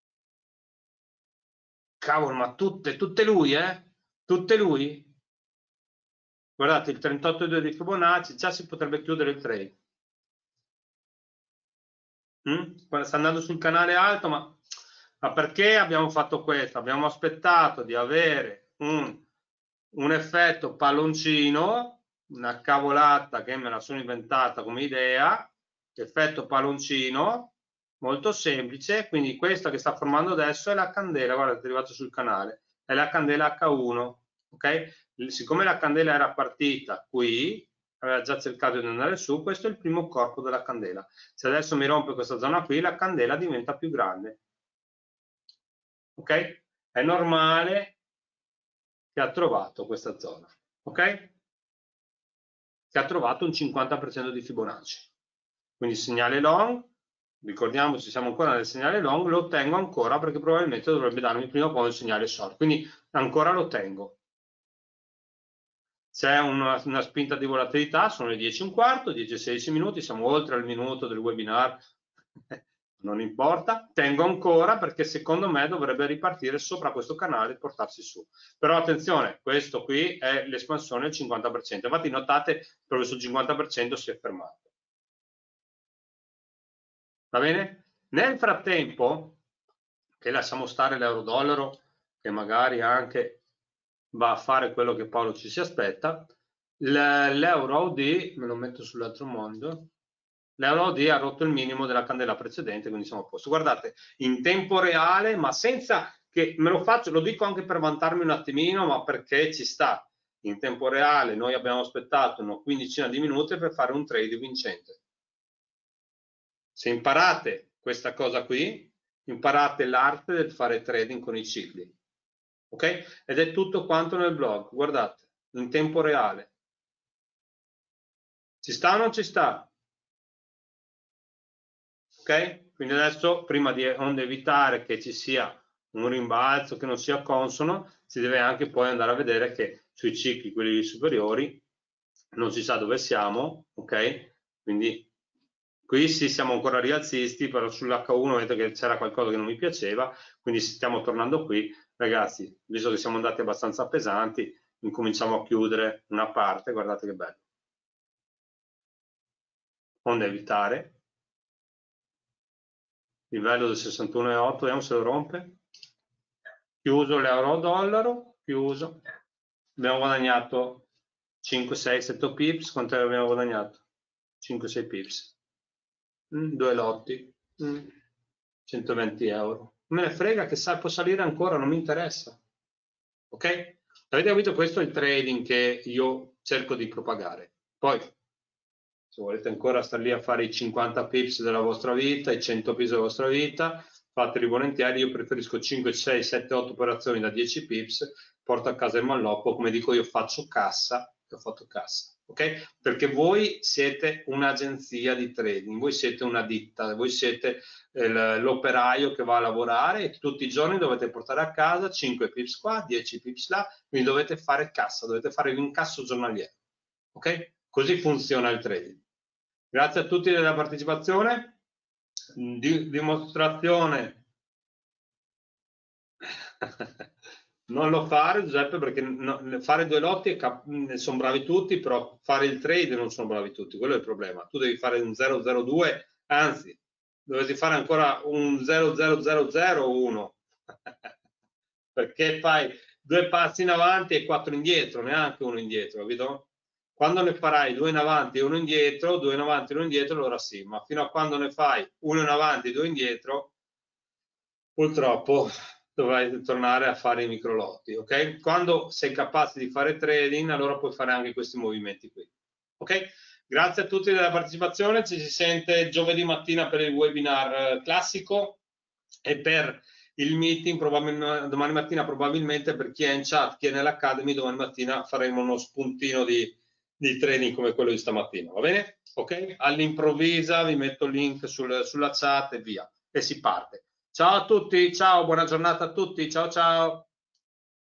Cavolo, ma tutte lui, tutte lui? Guardate, il 38,2 di Fibonacci, già si potrebbe chiudere il trade. Sta andando sul canale alto, ma perché abbiamo fatto questo? Abbiamo aspettato di avere un effetto palloncino, una cavolata che me la sono inventata come idea, effetto palloncino, molto semplice, quindi questa che sta formando adesso è la candela, guardate, è arrivato sul canale, è la candela H1, ok? Siccome la candela era partita qui, aveva già cercato di andare su, questo è il primo corpo della candela. Se adesso mi rompe questa zona qui, la candela diventa più grande. Ok? È normale che ha trovato questa zona. Ok? Che ha trovato un 50% di Fibonacci. Quindi segnale long, ricordiamoci siamo ancora nel segnale long, lo tengo ancora perché probabilmente dovrebbe darmi prima o poi un segnale short. Quindi ancora lo tengo. C'è una spinta di volatilità, sono le 10:15, 10-16 minuti, siamo oltre il minuto del webinar, non importa, tengo ancora perché secondo me dovrebbe ripartire sopra questo canale e portarsi su. Però attenzione, questo qui è l'espansione del 50%, infatti notate proprio sul 50% si è fermato. Va bene? Nel frattempo, che lasciamo stare l'euro-dollaro, che magari anche va a fare quello che Paolo ci si aspetta, l'euro AUD, me lo metto sull'altro mondo, l'euro AUD ha rotto il minimo della candela precedente, quindi siamo a posto. Guardate, in tempo reale, ma senza che me lo faccio, lo dico anche per vantarmi un attimino, ma perché ci sta in tempo reale. Noi abbiamo aspettato una quindicina di minuti per fare un trade vincente. Se imparate questa cosa qui, imparate l'arte del fare trading con i cicli, ok? Ed è tutto quanto nel blog, guardate, in tempo reale. Ci sta o non ci sta? Ok? Quindi adesso, prima di evitare che ci sia un rimbalzo che non sia consono, si deve anche poi andare a vedere che sui cicli, quelli superiori, non si sa dove siamo, ok? Quindi qui sì siamo ancora rialzisti, però sull'H1 vedete che c'era qualcosa che non mi piaceva, quindi stiamo tornando qui. Ragazzi, visto che siamo andati abbastanza pesanti, incominciamo a chiudere una parte, guardate che bello. Onde evitare. Livello del 61,8, vediamo se lo rompe. Chiuso l'euro-dollaro, chiuso. Abbiamo guadagnato 5, 6, 7 pips. Quanto abbiamo guadagnato? 5, 6 pips. 2 lotti. 120 euro. Me ne frega che può salire ancora, non mi interessa. Ok? Avete capito? Questo è il trading che io cerco di propagare. Poi, se volete ancora stare lì a fare i 50 pips della vostra vita, i 100 pips della vostra vita, fateli volentieri. Io preferisco 5, 6, 7, 8 operazioni da 10 pips, porto a casa il malloppo, come dico io faccio cassa, ho fatto cassa, ok? Perché voi siete un'agenzia di trading, voi siete una ditta, voi siete l'operaio che va a lavorare e tutti i giorni dovete portare a casa 5 pips qua, 10 pips là, quindi dovete fare cassa, dovete fare l'incasso giornaliero, ok? Così funziona il trading. Grazie a tutti della partecipazione, dimostrazione. Non lo fare, Giuseppe, perché fare 2 lotti sono bravi tutti, però fare il trade non sono bravi tutti, quello è il problema. Tu devi fare un 002, anzi, dovresti fare ancora un 00001, perché fai 2 passi in avanti e 4 indietro, neanche uno indietro, capito? Quando ne farai 2 in avanti e 1 indietro, 2 in avanti e 1 indietro, allora sì, ma fino a quando ne fai 1 in avanti e 2 indietro, purtroppo dovrai tornare a fare i microlotti, ok? Quando sei capace di fare trading, allora puoi fare anche questi movimenti qui, ok? Grazie a tutti della partecipazione, ci si sente giovedì mattina per il webinar classico e per il meeting domani mattina probabilmente per chi è in chat, chi è nell'Academy, domani mattina faremo uno spuntino di training come quello di stamattina, va bene? Ok? All'improvvisa vi metto il link sulla chat e via, e si parte. Ciao a tutti, ciao, buona giornata a tutti, ciao ciao.